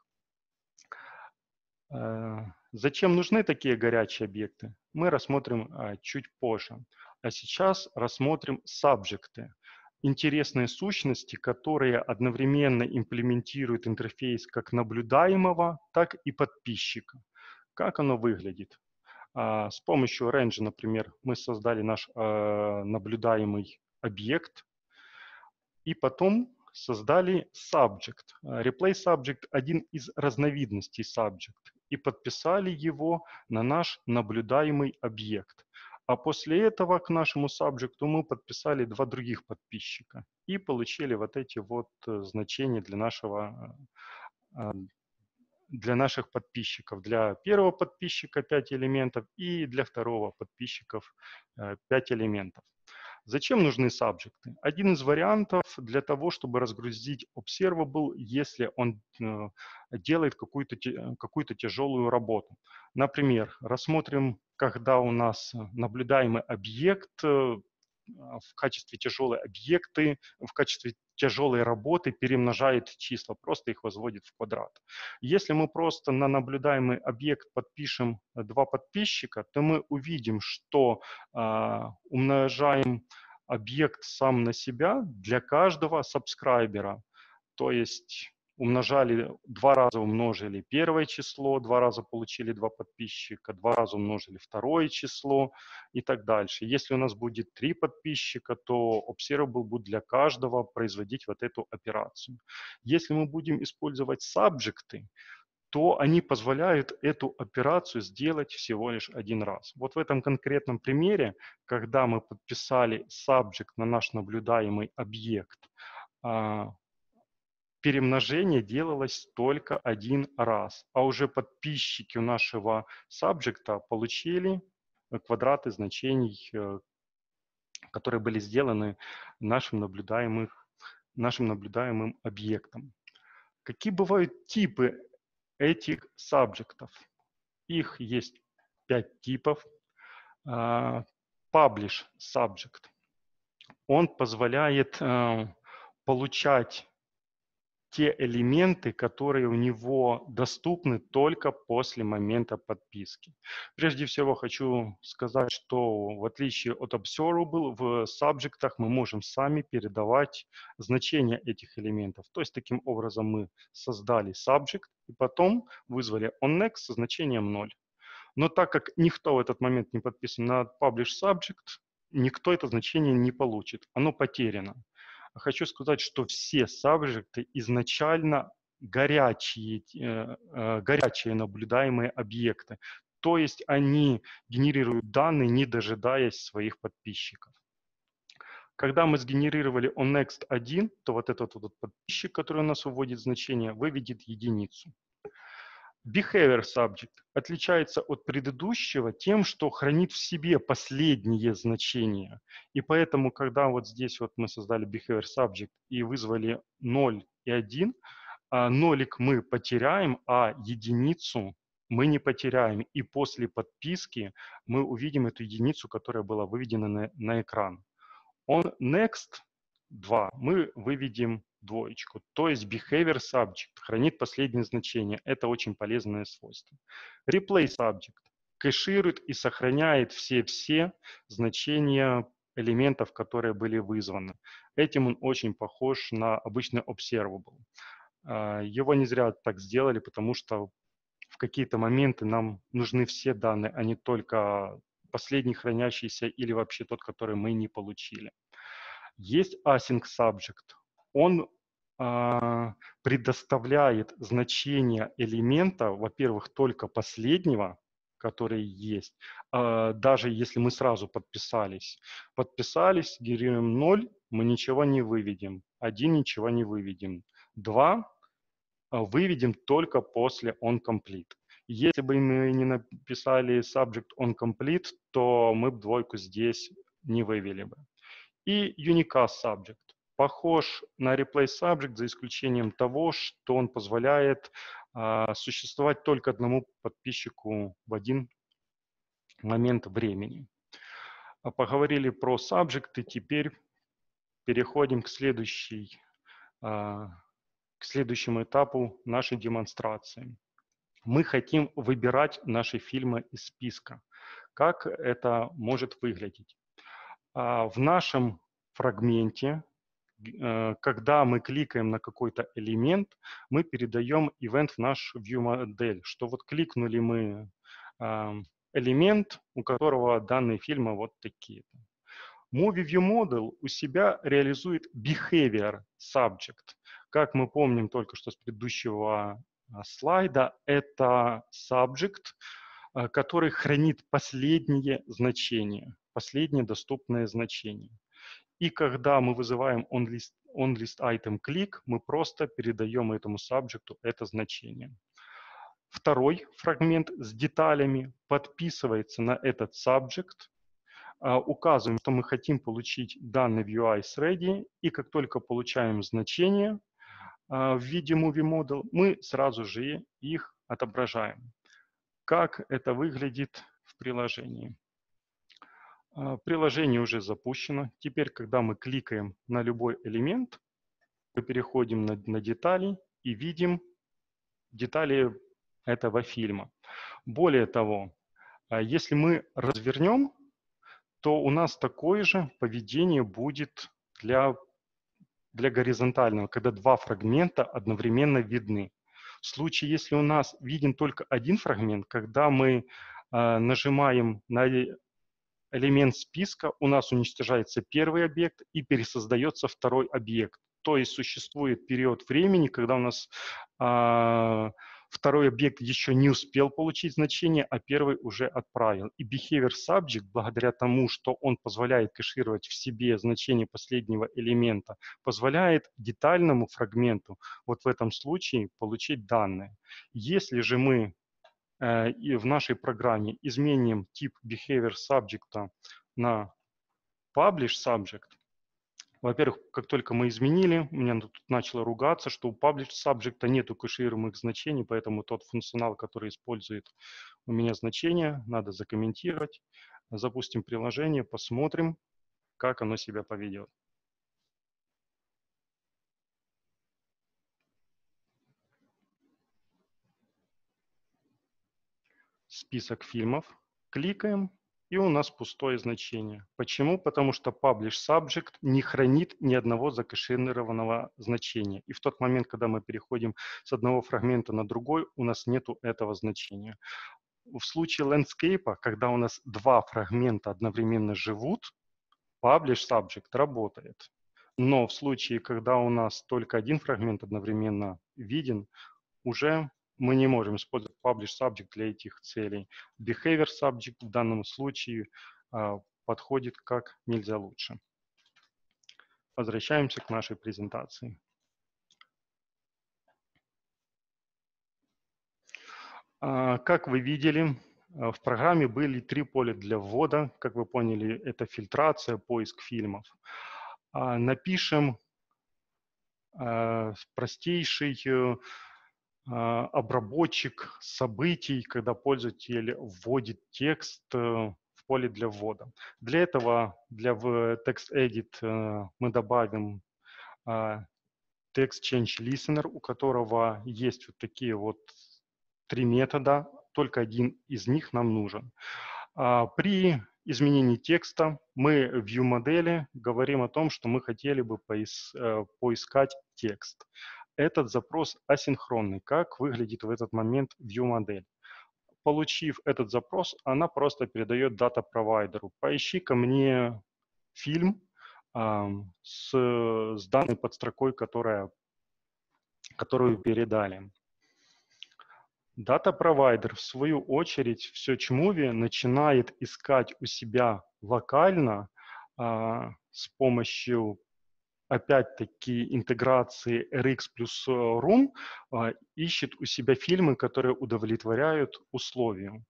Э, зачем нужны такие горячие объекты? Мы рассмотрим э, чуть позже. А сейчас рассмотрим сабжекты. Интересные сущности, которые одновременно имплементируют интерфейс как наблюдаемого, так и подписчика. Как оно выглядит? А, с помощью range, например, мы создали наш а, наблюдаемый объект, и потом создали subject. Replace subject – один из разновидностей subject, и подписали его на наш наблюдаемый объект. А после этого к нашему сабжекту мы подписали два других подписчика и получили вот эти вот значения для нашего, для наших подписчиков. Для первого подписчика пять элементов и для второго подписчиков пять элементов. Зачем нужны сабжекты? Один из вариантов для того, чтобы разгрузить Observable, если он э, делает какую-то какую-то тяжелую работу. Например, рассмотрим, когда у нас наблюдаемый объект э, в качестве тяжелой объекты, в качестве тяжелой работы перемножает числа, просто их возводит в квадрат. Если мы просто на наблюдаемый объект подпишем два подписчика, то мы увидим, что э, умножаем объект сам на себя для каждого сабскрайбера. То есть умножали, два раза умножили первое число, два раза получили два подписчика, два раза умножили второе число и так дальше. Если у нас будет три подписчика, то Observable будет для каждого производить вот эту операцию. Если мы будем использовать сабжекты, то они позволяют эту операцию сделать всего лишь один раз. Вот в этом конкретном примере, когда мы подписали subject на наш наблюдаемый объект, перемножение делалось только один раз, а уже подписчики у нашего subject получили квадраты значений, которые были сделаны нашим наблюдаемым, нашим наблюдаемым объектом. Какие бывают типы этих сабжектов? Их есть пять типов. Publish subject. Он позволяет получать те элементы, которые у него доступны только после момента подписки. Прежде всего хочу сказать, что в отличие от observable, в сабжектах мы можем сами передавать значения этих элементов. То есть таким образом мы создали subject и потом вызвали onNext со значением ноль. Но так как никто в этот момент не подписан на publish subject, никто это значение не получит. Оно потеряно. Хочу сказать, что все сабжекты изначально горячие, э, э, горячие наблюдаемые объекты. То есть они генерируют данные, не дожидаясь своих подписчиков. Когда мы сгенерировали onNext один, то вот этот вот подписчик, который у нас выводит значение, выведет единицу. Behavior subject отличается от предыдущего тем, что хранит в себе последние значения. И поэтому, когда вот здесь вот мы создали behavior subject и вызвали ноль и один, нолик мы потеряем, а единицу мы не потеряем. И после подписки мы увидим эту единицу, которая была выведена на, на экран. On next два мы выведем двоечку. То есть behavior subject хранит последнее значение. Это очень полезное свойство. Replay subject кэширует и сохраняет все-все значения элементов, которые были вызваны. Этим он очень похож на обычный observable. Его не зря так сделали, потому что в какие-то моменты нам нужны все данные, а не только последний хранящийся или вообще тот, который мы не получили. Есть async subject. Он э, предоставляет значение элемента, во-первых, только последнего, который есть, э, даже если мы сразу подписались. Подписались, генерируем ноль, мы ничего не выведем. один ничего не выведем. два выведем только после onComplete. Если бы мы не написали subject onComplete, то мы бы двойку здесь не вывели бы. И unicast subject похож на replace subject за исключением того, что он позволяет а, существовать только одному подписчику в один момент времени. Поговорили про subject, и теперь переходим к, следующей, а, к следующему этапу нашей демонстрации. Мы хотим выбирать наши фильмы из списка. Как это может выглядеть? В нашем фрагменте, когда мы кликаем на какой-то элемент, мы передаем event в наш view-модель, что вот кликнули мы элемент, у которого данные фильмы вот такие-то. Movie View Model у себя реализует behavior subject. Как мы помним только что с предыдущего слайда, это subject, который хранит последние значения, последнее доступное значение. И когда мы вызываем onList, onList item click, мы просто передаем этому subject это значение. Второй фрагмент с деталями подписывается на этот subject, указываем, что мы хотим получить данные view is ready, и как только получаем значение в виде movie model, мы сразу же их отображаем. Как это выглядит в приложении? Приложение уже запущено. Теперь, когда мы кликаем на любой элемент, мы переходим на, на детали и видим детали этого фильма. Более того, если мы развернем, то у нас такое же поведение будет для, для горизонтального, когда два фрагмента одновременно видны. В случае, если у нас виден только один фрагмент, когда мы э, нажимаем на элемент списка, у нас уничтожается первый объект и пересоздается второй объект. То есть существует период времени, когда у нас э, второй объект еще не успел получить значение, а первый уже отправил. И behavior subject, благодаря тому, что он позволяет кэшировать в себе значение последнего элемента, позволяет детальному фрагменту вот в этом случае получить данные. Если же мы э, и в нашей программе изменим тип behavior subject на publish subject, во-первых, как только мы изменили, у меня тут начало ругаться, что у publish subject нету кэшируемых значений, поэтому тот функционал, который использует у меня значения, надо закомментировать. Запустим приложение, посмотрим, как оно себя поведет. список фильмов, кликаем, и у нас пустое значение. Почему? Потому что publish subject не хранит ни одного закэшированного значения. И в тот момент, когда мы переходим с одного фрагмента на другой, у нас нету этого значения. В случае landscape, когда у нас два фрагмента одновременно живут, publish subject работает. Но в случае, когда у нас только один фрагмент одновременно виден, уже мы не можем использовать publish subject для этих целей. Behavior subject в данном случае а, подходит как нельзя лучше. Возвращаемся к нашей презентации. А, как вы видели, в программе были три поля для ввода. Как вы поняли, это фильтрация, поиск фильмов. А, напишем а, простейший обработчик событий, когда пользователь вводит текст в поле для ввода. Для этого для в TextEdit мы добавим Text Change Listener, у которого есть вот такие вот три метода, только один из них нам нужен. При изменении текста мы в view-модели говорим о том, что мы хотели бы поис поискать текст. Этот запрос асинхронный. Как выглядит в этот момент view-модель? Получив этот запрос, она просто передает дата-провайдеру. Поищи-ка мне фильм э, с, с данной подстрокой, которая, которую передали. Дата-провайдер, в свою очередь, в SearchMovie начинает искать у себя локально э, с помощью опять-таки интеграции эр икс плюс рум а, ищет у себя фильмы, которые удовлетворяют условию.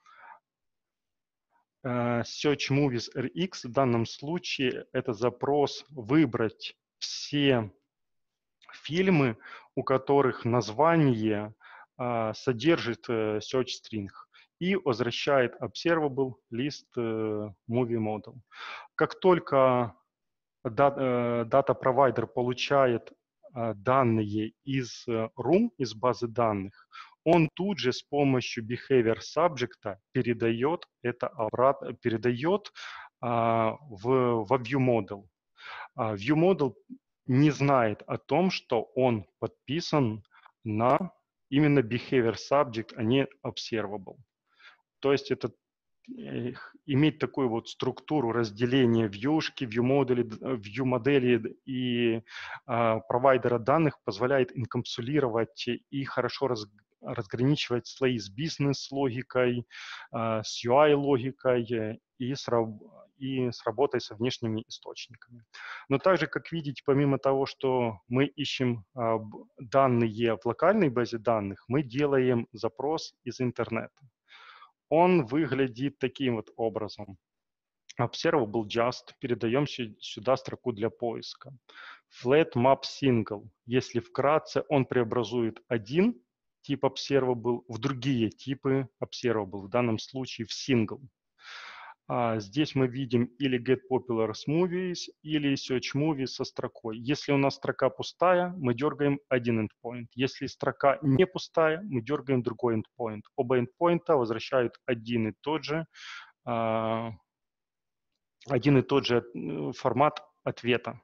А, Search Movies эр икс в данном случае это запрос выбрать все фильмы, у которых название а, содержит а, search string и возвращает observable list а, movie model. Как только дата-провайдер получает данные из рум, из базы данных, он тут же с помощью behavior subject передает это обратно, передает а, в, в ViewModel. А, ViewModel не знает о том, что он подписан на именно behavior subject, а не observable. То есть это иметь такую вот структуру разделения вьюшки, вью-модели, вью-модели и э, провайдера данных позволяет инкапсулировать и хорошо раз, разграничивать слои с бизнес-логикой, э, с ю ай-логикой и с, и с работой со внешними источниками. Но также, как видите, помимо того, что мы ищем э, данные в локальной базе данных, мы делаем запрос из интернета. Он выглядит таким вот образом. Observable just, передаем сюда строку для поиска. Flat map single, если вкратце, он преобразует один тип observable в другие типы observable, в данном случае в single. А здесь мы видим или get popular movies, или search movies со строкой. Если у нас строка пустая, мы дергаем один endpoint. Если строка не пустая, мы дергаем другой endpoint. Оба endpoint возвращают один и тот же, а, один и тот же формат ответа.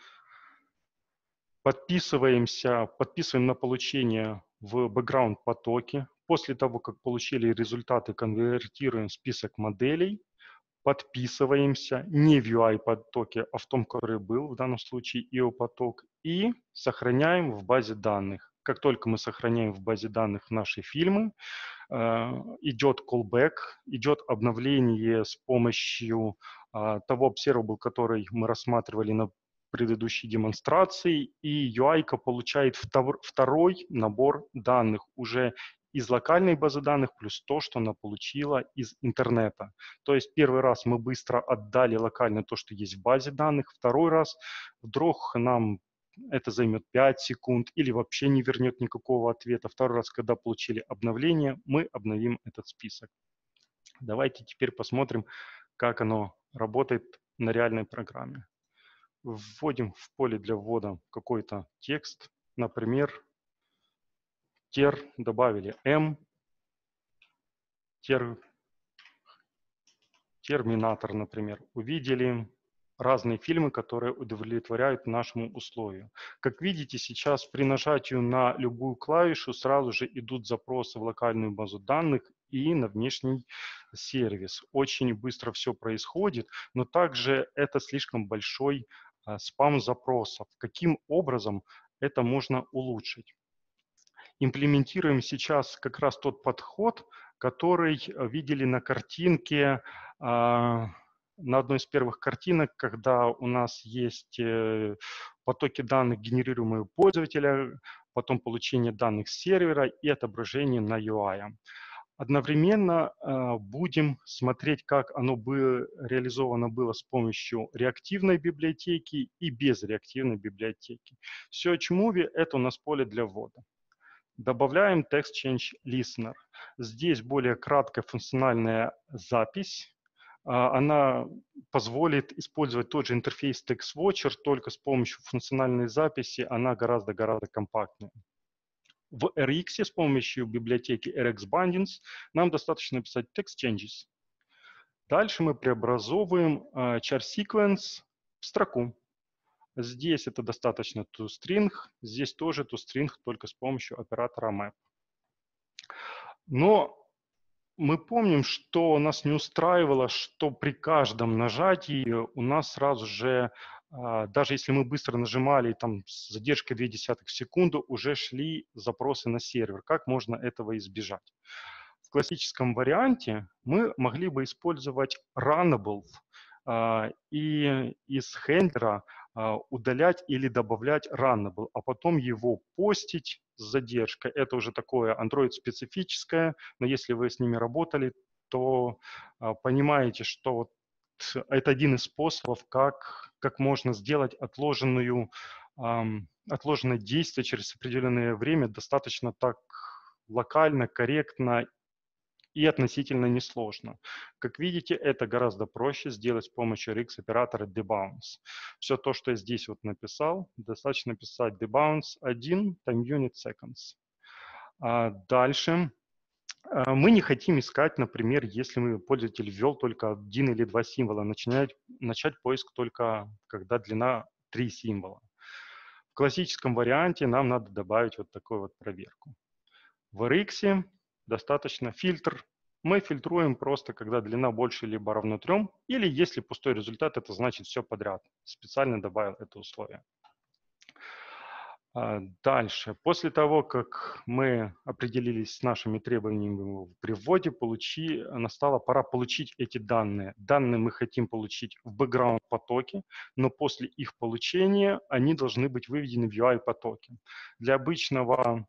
Подписываемся, подписываем на получение в background потоке. После того, как получили результаты, конвертируем в список моделей. Подписываемся не в ю ай-потоке, а в том, который был, в данном случае ай о-поток, и сохраняем в базе данных. Как только мы сохраняем в базе данных наши фильмы, э, идет callback, идет обновление с помощью э, того observable, который мы рассматривали на предыдущей демонстрации, и ю ай-ка получает втор, второй набор данных уже из локальной базы данных плюс то, что она получила из интернета. То есть первый раз мы быстро отдали локально то, что есть в базе данных, второй раз вдруг нам это займет пять секунд или вообще не вернет никакого ответа. Второй раз, когда получили обновление, мы обновим этот список. Давайте теперь посмотрим, как оно работает на реальной программе. Вводим в поле для ввода какой-то текст, например, тер, добавили M, тер, Терминатор, например, увидели разные фильмы, которые удовлетворяют нашему условию. Как видите, сейчас при нажатии на любую клавишу сразу же идут запросы в локальную базу данных и на внешний сервис. Очень быстро все происходит, но также это слишком большой а, спам запросов. Каким образом это можно улучшить? Имплементируем сейчас как раз тот подход, который видели на картинке, а, на одной из первых картинок, когда у нас есть э, потоки данных, генерируемые пользователя, потом получение данных с сервера и отображение на ю ай. Одновременно э, будем смотреть, как оно бы реализовано было с помощью реактивной библиотеки и без реактивной библиотеки. SearchMovie — это у нас поле для ввода. Добавляем Text Change Listener. Здесь более краткая функциональная запись. Она позволит использовать тот же интерфейс TextWatcher, только с помощью функциональной записи она гораздо-гораздо компактнее. В эр икс с помощью библиотеки эр икс Bindings нам достаточно написать Text Changes. Дальше мы преобразовываем char sequence в строку. Здесь это достаточно toString, здесь тоже toString, только с помощью оператора map. Но мы помним, что нас не устраивало, что при каждом нажатии у нас сразу же, даже если мы быстро нажимали, там с задержкой две десятых секунды, уже шли запросы на сервер. Как можно этого избежать? В классическом варианте мы могли бы использовать runnable и из хендлера удалять или добавлять runnable, а потом его постить с задержкой. Это уже такое Android-специфическое, но если вы с ними работали, то понимаете, что вот это один из способов, как, как можно сделать отложенную, эм, отложенное действие через определенное время достаточно так локально, корректно и относительно несложно. Как видите, это гораздо проще сделать с помощью эр икс-оператора debounce. Все то, что я здесь вот написал, достаточно написать debounce один time unit seconds. А дальше мы не хотим искать, например, если мы, пользователь ввел только один или два символа, начинать, начать поиск только когда длина три символа. В классическом варианте нам надо добавить вот такую вот проверку. В эр икс достаточно фильтр. Мы фильтруем просто, когда длина больше либо равно трем, или если пустой результат, это значит все подряд. Специально добавил это условие. Дальше. После того, как мы определились с нашими требованиями в приводе, получи, настала пора получить эти данные. Данные мы хотим получить в бэкграунд-потоке, но после их получения они должны быть выведены в ю ай-потоке. Для обычного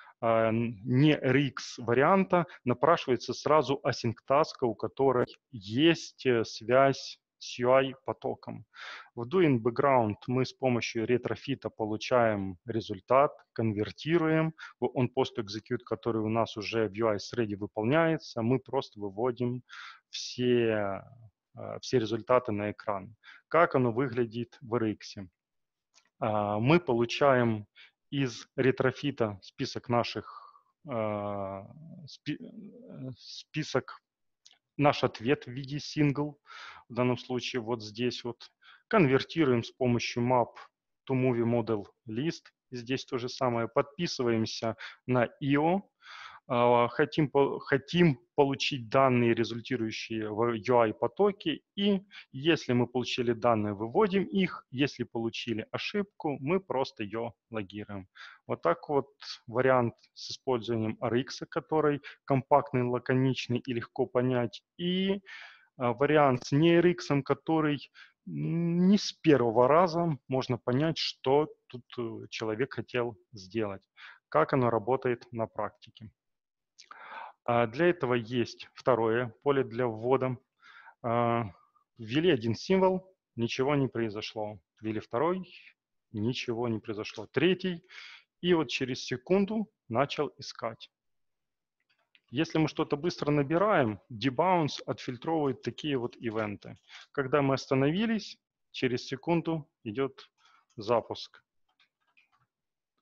не эр икс варианта напрашивается сразу async task, у которой есть связь с ю ай-потоком. В doing background мы с помощью ретрофита получаем результат, конвертируем в onPostExecute, который у нас уже в ю ай-среде выполняется. Мы просто выводим все, все результаты на экран. Как оно выглядит в эр икс? Мы получаем из ретрофита список наших, э, спи, список, наш ответ в виде single, в данном случае вот здесь вот, конвертируем с помощью map to movie model list, здесь то же самое, подписываемся на ай о, Хотим, хотим получить данные, результирующие в ю ай-потоке, и если мы получили данные, выводим их, если получили ошибку, мы просто ее логируем. Вот так вот вариант с использованием эр икс, который компактный, лаконичный и легко понять, и вариант с не эр икс, который не с первого раза можно понять, что тут человек хотел сделать, как оно работает на практике. Для этого есть второе поле для ввода. Ввели один символ, ничего не произошло. Ввели второй, ничего не произошло. Третий, и вот через секунду начал искать. Если мы что-то быстро набираем, debounce отфильтровывает такие вот ивенты. Когда мы остановились, через секунду идет запуск.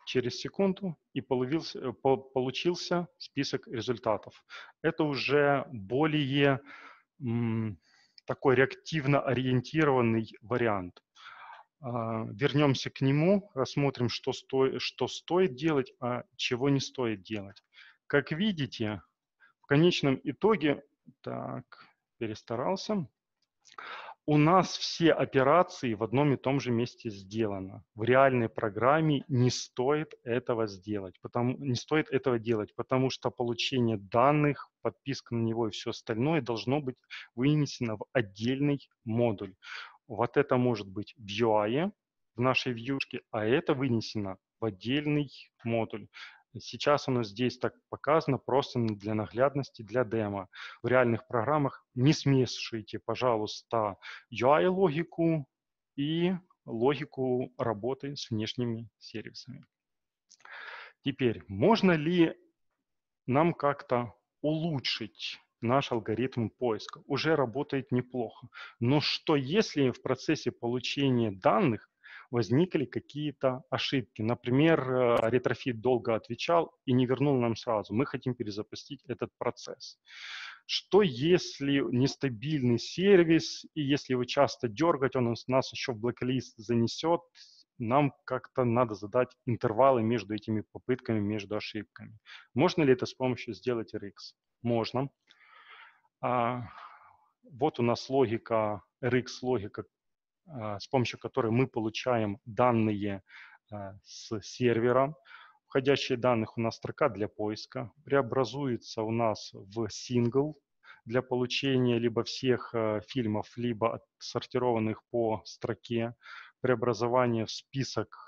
через секунду, и получился, получился список результатов. Это уже более м, такой реактивно ориентированный вариант. А, вернемся к нему, рассмотрим, что, сто, что стоит делать, а чего не стоит делать. Как видите, в конечном итоге, так, перестарался, у нас все операции в одном и том же месте сделаны. В реальной программе не стоит этого сделать, потому, не стоит этого делать, потому что получение данных, подписка на него и все остальное должно быть вынесено в отдельный модуль. Вот это может быть в ю ай, в нашей вьюшке, а это вынесено в отдельный модуль. Сейчас оно здесь так показано просто для наглядности, для демо. В реальных программах не смешивайте, пожалуйста, ю ай-логику и логику работы с внешними сервисами. Теперь, можно ли нам как-то улучшить наш алгоритм поиска? Уже работает неплохо. Но что если в процессе получения данных возникли какие-то ошибки? Например, ретрофит долго отвечал и не вернул нам сразу. Мы хотим перезапустить этот процесс. Что если нестабильный сервис, и если его часто дергать, он нас еще в блэк-лист занесет, нам как-то надо задать интервалы между этими попытками, между ошибками. Можно ли это с помощью сделать эр икс? Можно. А, вот у нас логика, эр икс-логика, а, с помощью которой мы получаем данные а, с сервера. Входящие данных у нас строка для поиска. Преобразуется у нас в сингл для получения либо всех а, фильмов, либо отсортированных по строке. Преобразование в список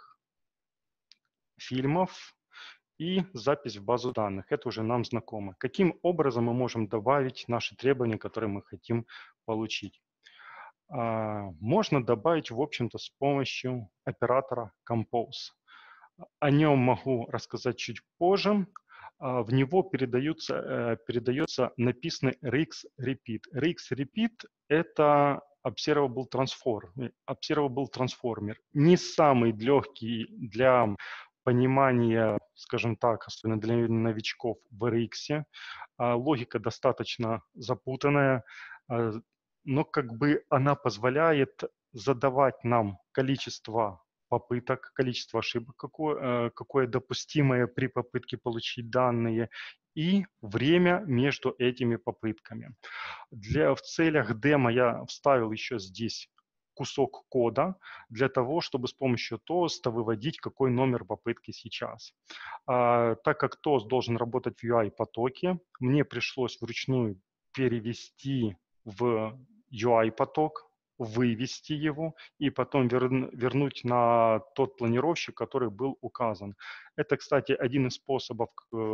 фильмов и запись в базу данных. Это уже нам знакомо. Каким образом мы можем добавить наши требования, которые мы хотим получить? А, можно добавить, в общем-то, с помощью оператора Compose. О нем могу рассказать чуть позже. А, в него передаются, э, передается написанный эр икс repeat. эр икс repeat – это observable transform, observable transformer. Не самый легкий для понимания, скажем так, особенно для новичков в эр икс. А, логика достаточно запутанная, а, но как бы она позволяет задавать нам количество попыток, количество ошибок, какое, какое допустимое при попытке получить данные, и время между этими попытками. Для, в целях демо я вставил еще здесь кусок кода для того, чтобы с помощью тоста выводить, какой номер попытки сейчас. А, так как тост должен работать в ю ай-потоке, мне пришлось вручную перевести в ю ай-поток, вывести его и потом вер, вернуть на тот планировщик, который был указан. Это, кстати, один из способов,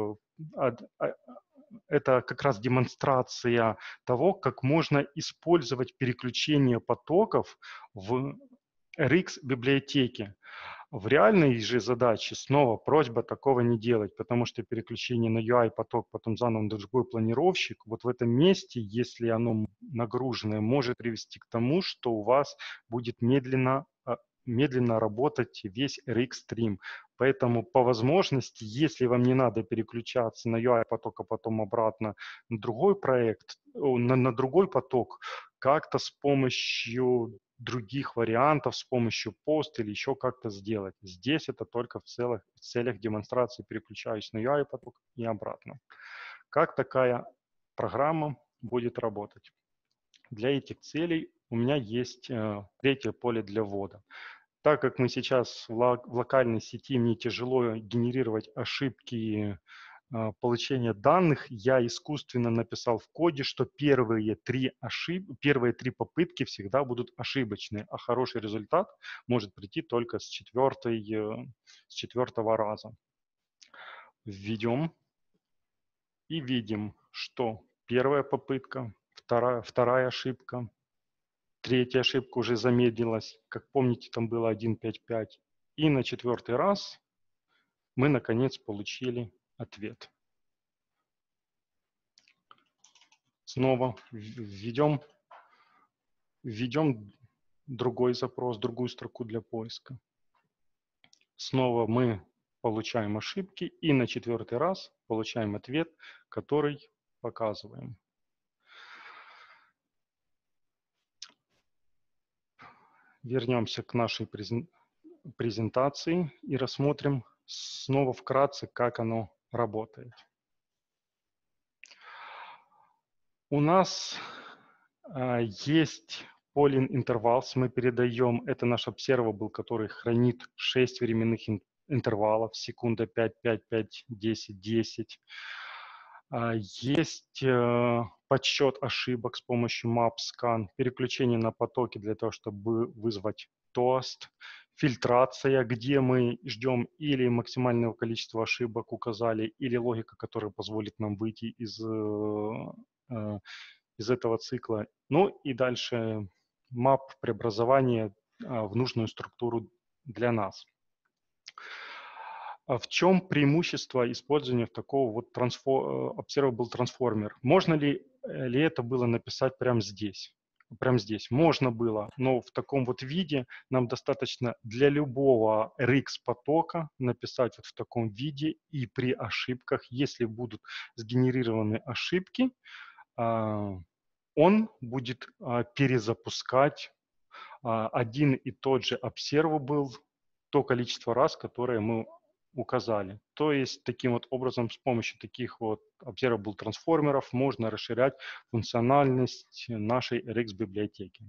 это как раз демонстрация того, как можно использовать переключение потоков в эр икс-библиотеке. В реальной же задаче снова просьба такого не делать, потому что переключение на ю ай-поток, потом заново на другой планировщик, вот в этом месте, если оно нагруженное, может привести к тому, что у вас будет медленно, медленно работать весь эр икс-стрим. Поэтому по возможности, если вам не надо переключаться на ю ай-поток, а потом обратно на другой проект, на, на другой поток, как-то с помощью других вариантов, с помощью пост или еще как-то сделать. Здесь это только в целях, в целях демонстрации переключаюсь на ю ай-поток и обратно. Как такая программа будет работать? Для этих целей у меня есть э, третье поле для ввода. Так как мы сейчас в, лок, в локальной сети, мне тяжело генерировать ошибки э, получения данных, я искусственно написал в коде, что первые три, ошиб... первые три попытки всегда будут ошибочные, а хороший результат может прийти только с, четвертой, э, с четвертого раза. Введем и видим, что первая попытка, вторая, вторая ошибка, третья ошибка уже замедлилась. Как помните, там было один пять пять. И на четвертый раз мы, наконец, получили ответ. Снова введем, введем другой запрос, другую строку для поиска. Снова мы получаем ошибки, и на четвертый раз получаем ответ, который показываем. Вернемся к нашей презентации и рассмотрим снова вкратце, как оно работает. У нас а, есть polling intervals, мы передаем, это наш observable, который хранит шесть временных интервалов, секунда пять, пять, пять, десять, десять. А, есть а, подсчет ошибок с помощью map-scan, переключение на потоки для того, чтобы вызвать тост, фильтрация, где мы ждем или максимального количества ошибок указали, или логика, которая позволит нам выйти из, из этого цикла. Ну и дальше map преобразование в нужную структуру для нас. В чем преимущество использования такого вот observable transformer? Можно ли, ли это было написать прямо здесь? Прямо здесь. Можно было, но в таком вот виде нам достаточно для любого эр икс-потока написать вот в таком виде, и при ошибках, если будут сгенерированы ошибки, он будет перезапускать один и тот же observable то количество раз, которое мы указали. То есть, таким вот образом, с помощью таких вот observable трансформеров можно расширять функциональность нашей эр икс-библиотеки.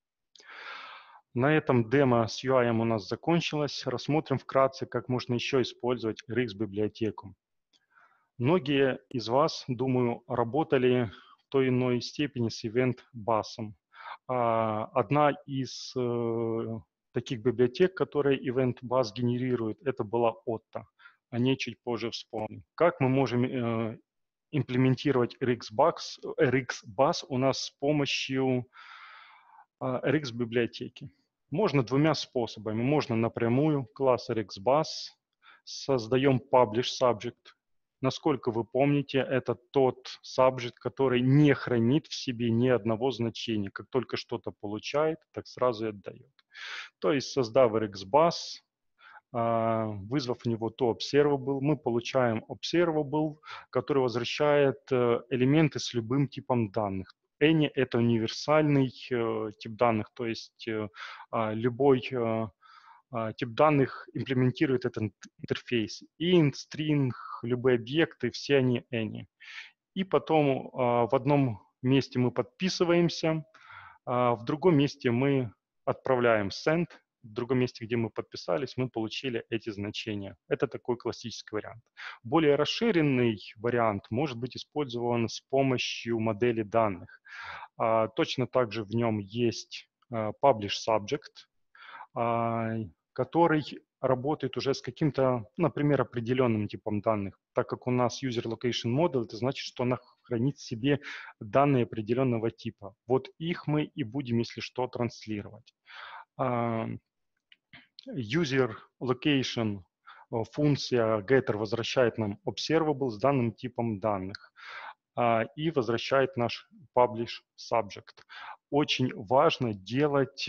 На этом демо с ю ай у нас закончилось. Рассмотрим вкратце, как можно еще использовать эр икс-библиотеку. Многие из вас, думаю, работали в той или иной степени с Event-басом. Одна из таких библиотек, которые EventBus генерирует, это была Otto. О ней чуть позже вспомним. Как мы можем э, имплементировать эр икс-бас, эр икс-бас у нас с помощью э, эр икс-библиотеки? Можно двумя способами. Можно напрямую класс эр икс-бас, создаем publish subject. Насколько вы помните, это тот subject, который не хранит в себе ни одного значения. Как только что-то получает, так сразу и отдает. То есть, создав эр икс-бас, вызвав в него то observable, мы получаем observable, который возвращает элементы с любым типом данных. Any – это универсальный тип данных, то есть любой тип данных имплементирует этот интерфейс. Int, string, любые объекты, все они any. И потом в одном месте мы подписываемся, в другом месте мы отправляем send, в другом месте, где мы подписались, мы получили эти значения. Это такой классический вариант. Более расширенный вариант может быть использован с помощью модели данных. Точно так же в нем есть publish subject, который работает уже с каким-то, например, определенным типом данных. Так как у нас user location model, это значит, что она хранит в себе данные определенного типа. Вот их мы и будем, если что, транслировать. User location функция getter возвращает нам observable с данным типом данных и возвращает наш publish subject. Очень важно делать,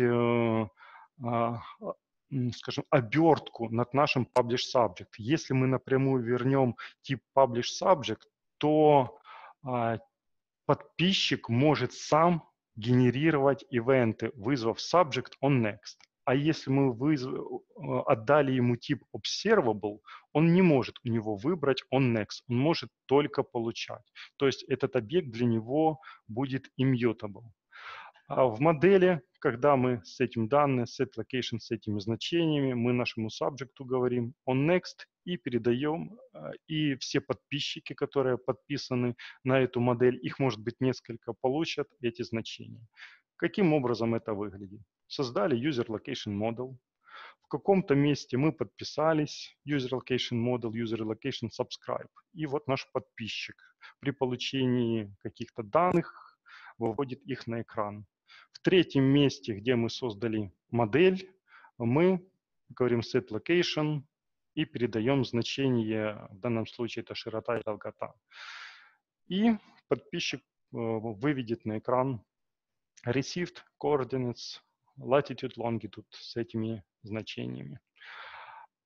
скажем, обертку над нашим publish subject. Если мы напрямую вернем тип publish subject, то подписчик может сам генерировать ивенты, вызвав subject on next. А если мы вызв... отдали ему тип observable, он не может у него выбрать on next, он может только получать. То есть этот объект для него будет immutable. А в модели, когда мы с этим данным, set location, с этими значениями, мы нашему subject говорим on next и передаем, и все подписчики, которые подписаны на эту модель, их может быть несколько, получат эти значения. Каким образом это выглядит? Создали user location model. В каком-то месте мы подписались, user location model, user location subscribe. И вот наш подписчик при получении каких-то данных выводит их на экран. В третьем месте, где мы создали модель, мы говорим set location и передаем значение, в данном случае это широта и долгота. И подписчик выведет на экран received coordinates, latitude, longitude с этими значениями.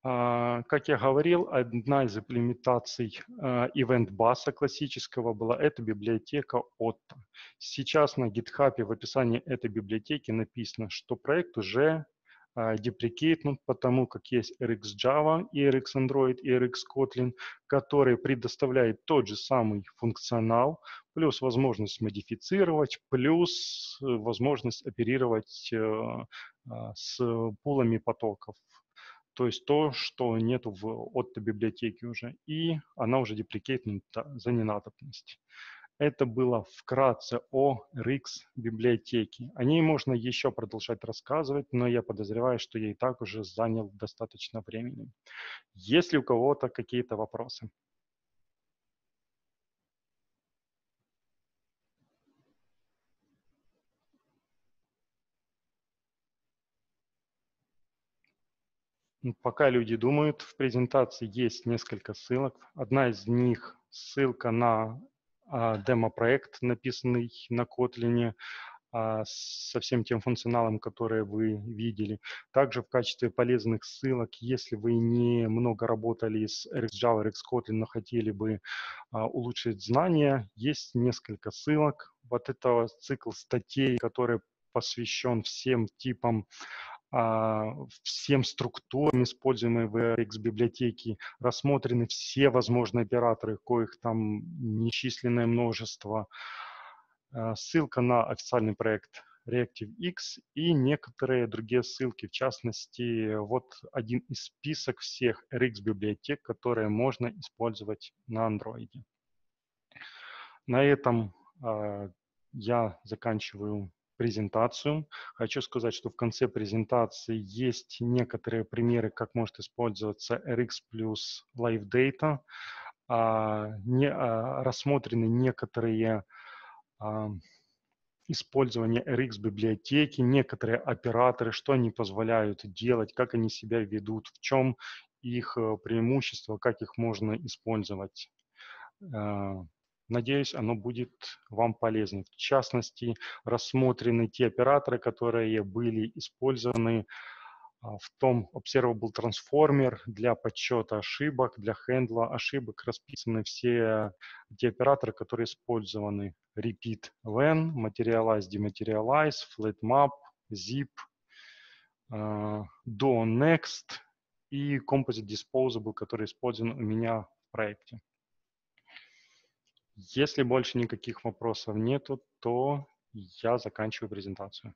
Как я говорил, одна из имплементаций ивент-баса классического была эта библиотека Otto. Сейчас на GitHub в описании этой библиотеки написано, что проект уже деприкейтнут, потому как есть эр икс Java, и эр икс Android, и эр икс Kotlin, которые предоставляют тот же самый функционал, плюс возможность модифицировать, плюс возможность оперировать с пулами потоков. То есть то, что нету в Otto библиотеке уже, и она уже деприкейтнута за ненадобность. Это было вкратце о эр икс библиотеке. О ней можно еще продолжать рассказывать, но я подозреваю, что я и так уже занял достаточно времени. Есть ли у кого-то какие-то вопросы? Пока люди думают, в презентации есть несколько ссылок. Одна из них ссылка на а, демо-проект, написанный на Kotlin, а, со всем тем функционалом, который вы видели. Также в качестве полезных ссылок, если вы не много работали с эр икс Java, эр икс Kotlin, но хотели бы а, улучшить знания, есть несколько ссылок. Вот это цикл статей, который посвящен всем типам, всем структурам, используемым в эр икс библиотеке, рассмотрены все возможные операторы, коих там нечисленное множество. Ссылка на официальный проект ReactiveX и некоторые другие ссылки, в частности, вот один из список всех эр икс библиотек, которые можно использовать на Android. На этом э, я заканчиваю презентацию. Хочу сказать, что в конце презентации есть некоторые примеры, как может использоваться эр икс плюс Live Data. А, не, а, рассмотрены некоторые а, использования эр икс библиотеки, некоторые операторы, что они позволяют делать, как они себя ведут, в чем их преимущество, как их можно использовать. Надеюсь, оно будет вам полезно. В частности, рассмотрены те операторы, которые были использованы в том Observable Transformer для подсчета ошибок, для хендла ошибок. Расписаны все те операторы, которые использованы. Repeat when, Materialize, Dematerialize, FlatMap, Zip, Do Next и Composite Disposable, который использован у меня в проекте. Если больше никаких вопросов нету, то я заканчиваю презентацию.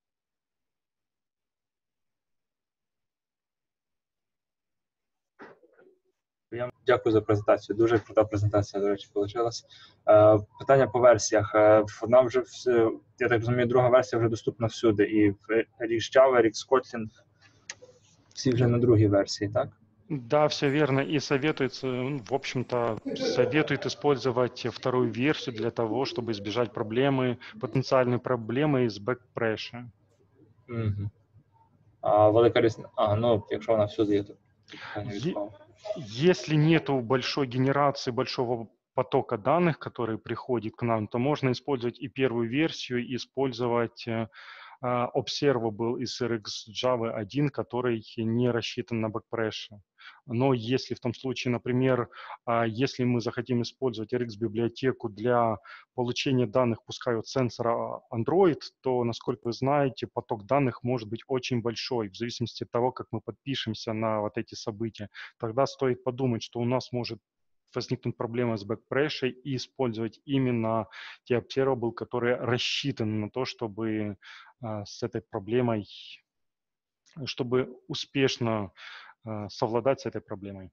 Я дякую за презентацію. Дуже крута презентація, до речі, вийшла. Питання по версіях. Вона вже, я так розумію, друга версія вже доступна всюди. І в эр икс Java, эр икс Kotlin всі вже на другій версії, так? Да, все верно. И советуется, в общем-то, советует использовать вторую версию для того, чтобы избежать проблемы, потенциальной проблемы из backpressure. Угу. А велика різниця? А, ну, якщо вона всюди є, то питання відпало. Если нету большой генерации, большого потока данных, который приходит к нам, то можно использовать и первую версию, и использовать uh, Observable из эр икс Java один, который не рассчитан на backpressure. Но если в том случае, например, если мы захотим использовать эр икс библиотеку для получения данных, пускай от сенсора Android, то, насколько вы знаете, поток данных может быть очень большой, в зависимости от того, как мы подпишемся на вот эти события. Тогда стоит подумать, что у нас может возникнуть проблема с backpressure и использовать именно те observable, которые рассчитаны на то, чтобы а, с этой проблемой, чтобы успешно а, совладать с этой проблемой.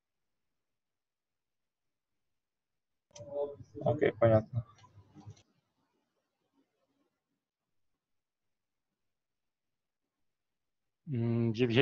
Окей, okay, понятно. Евгений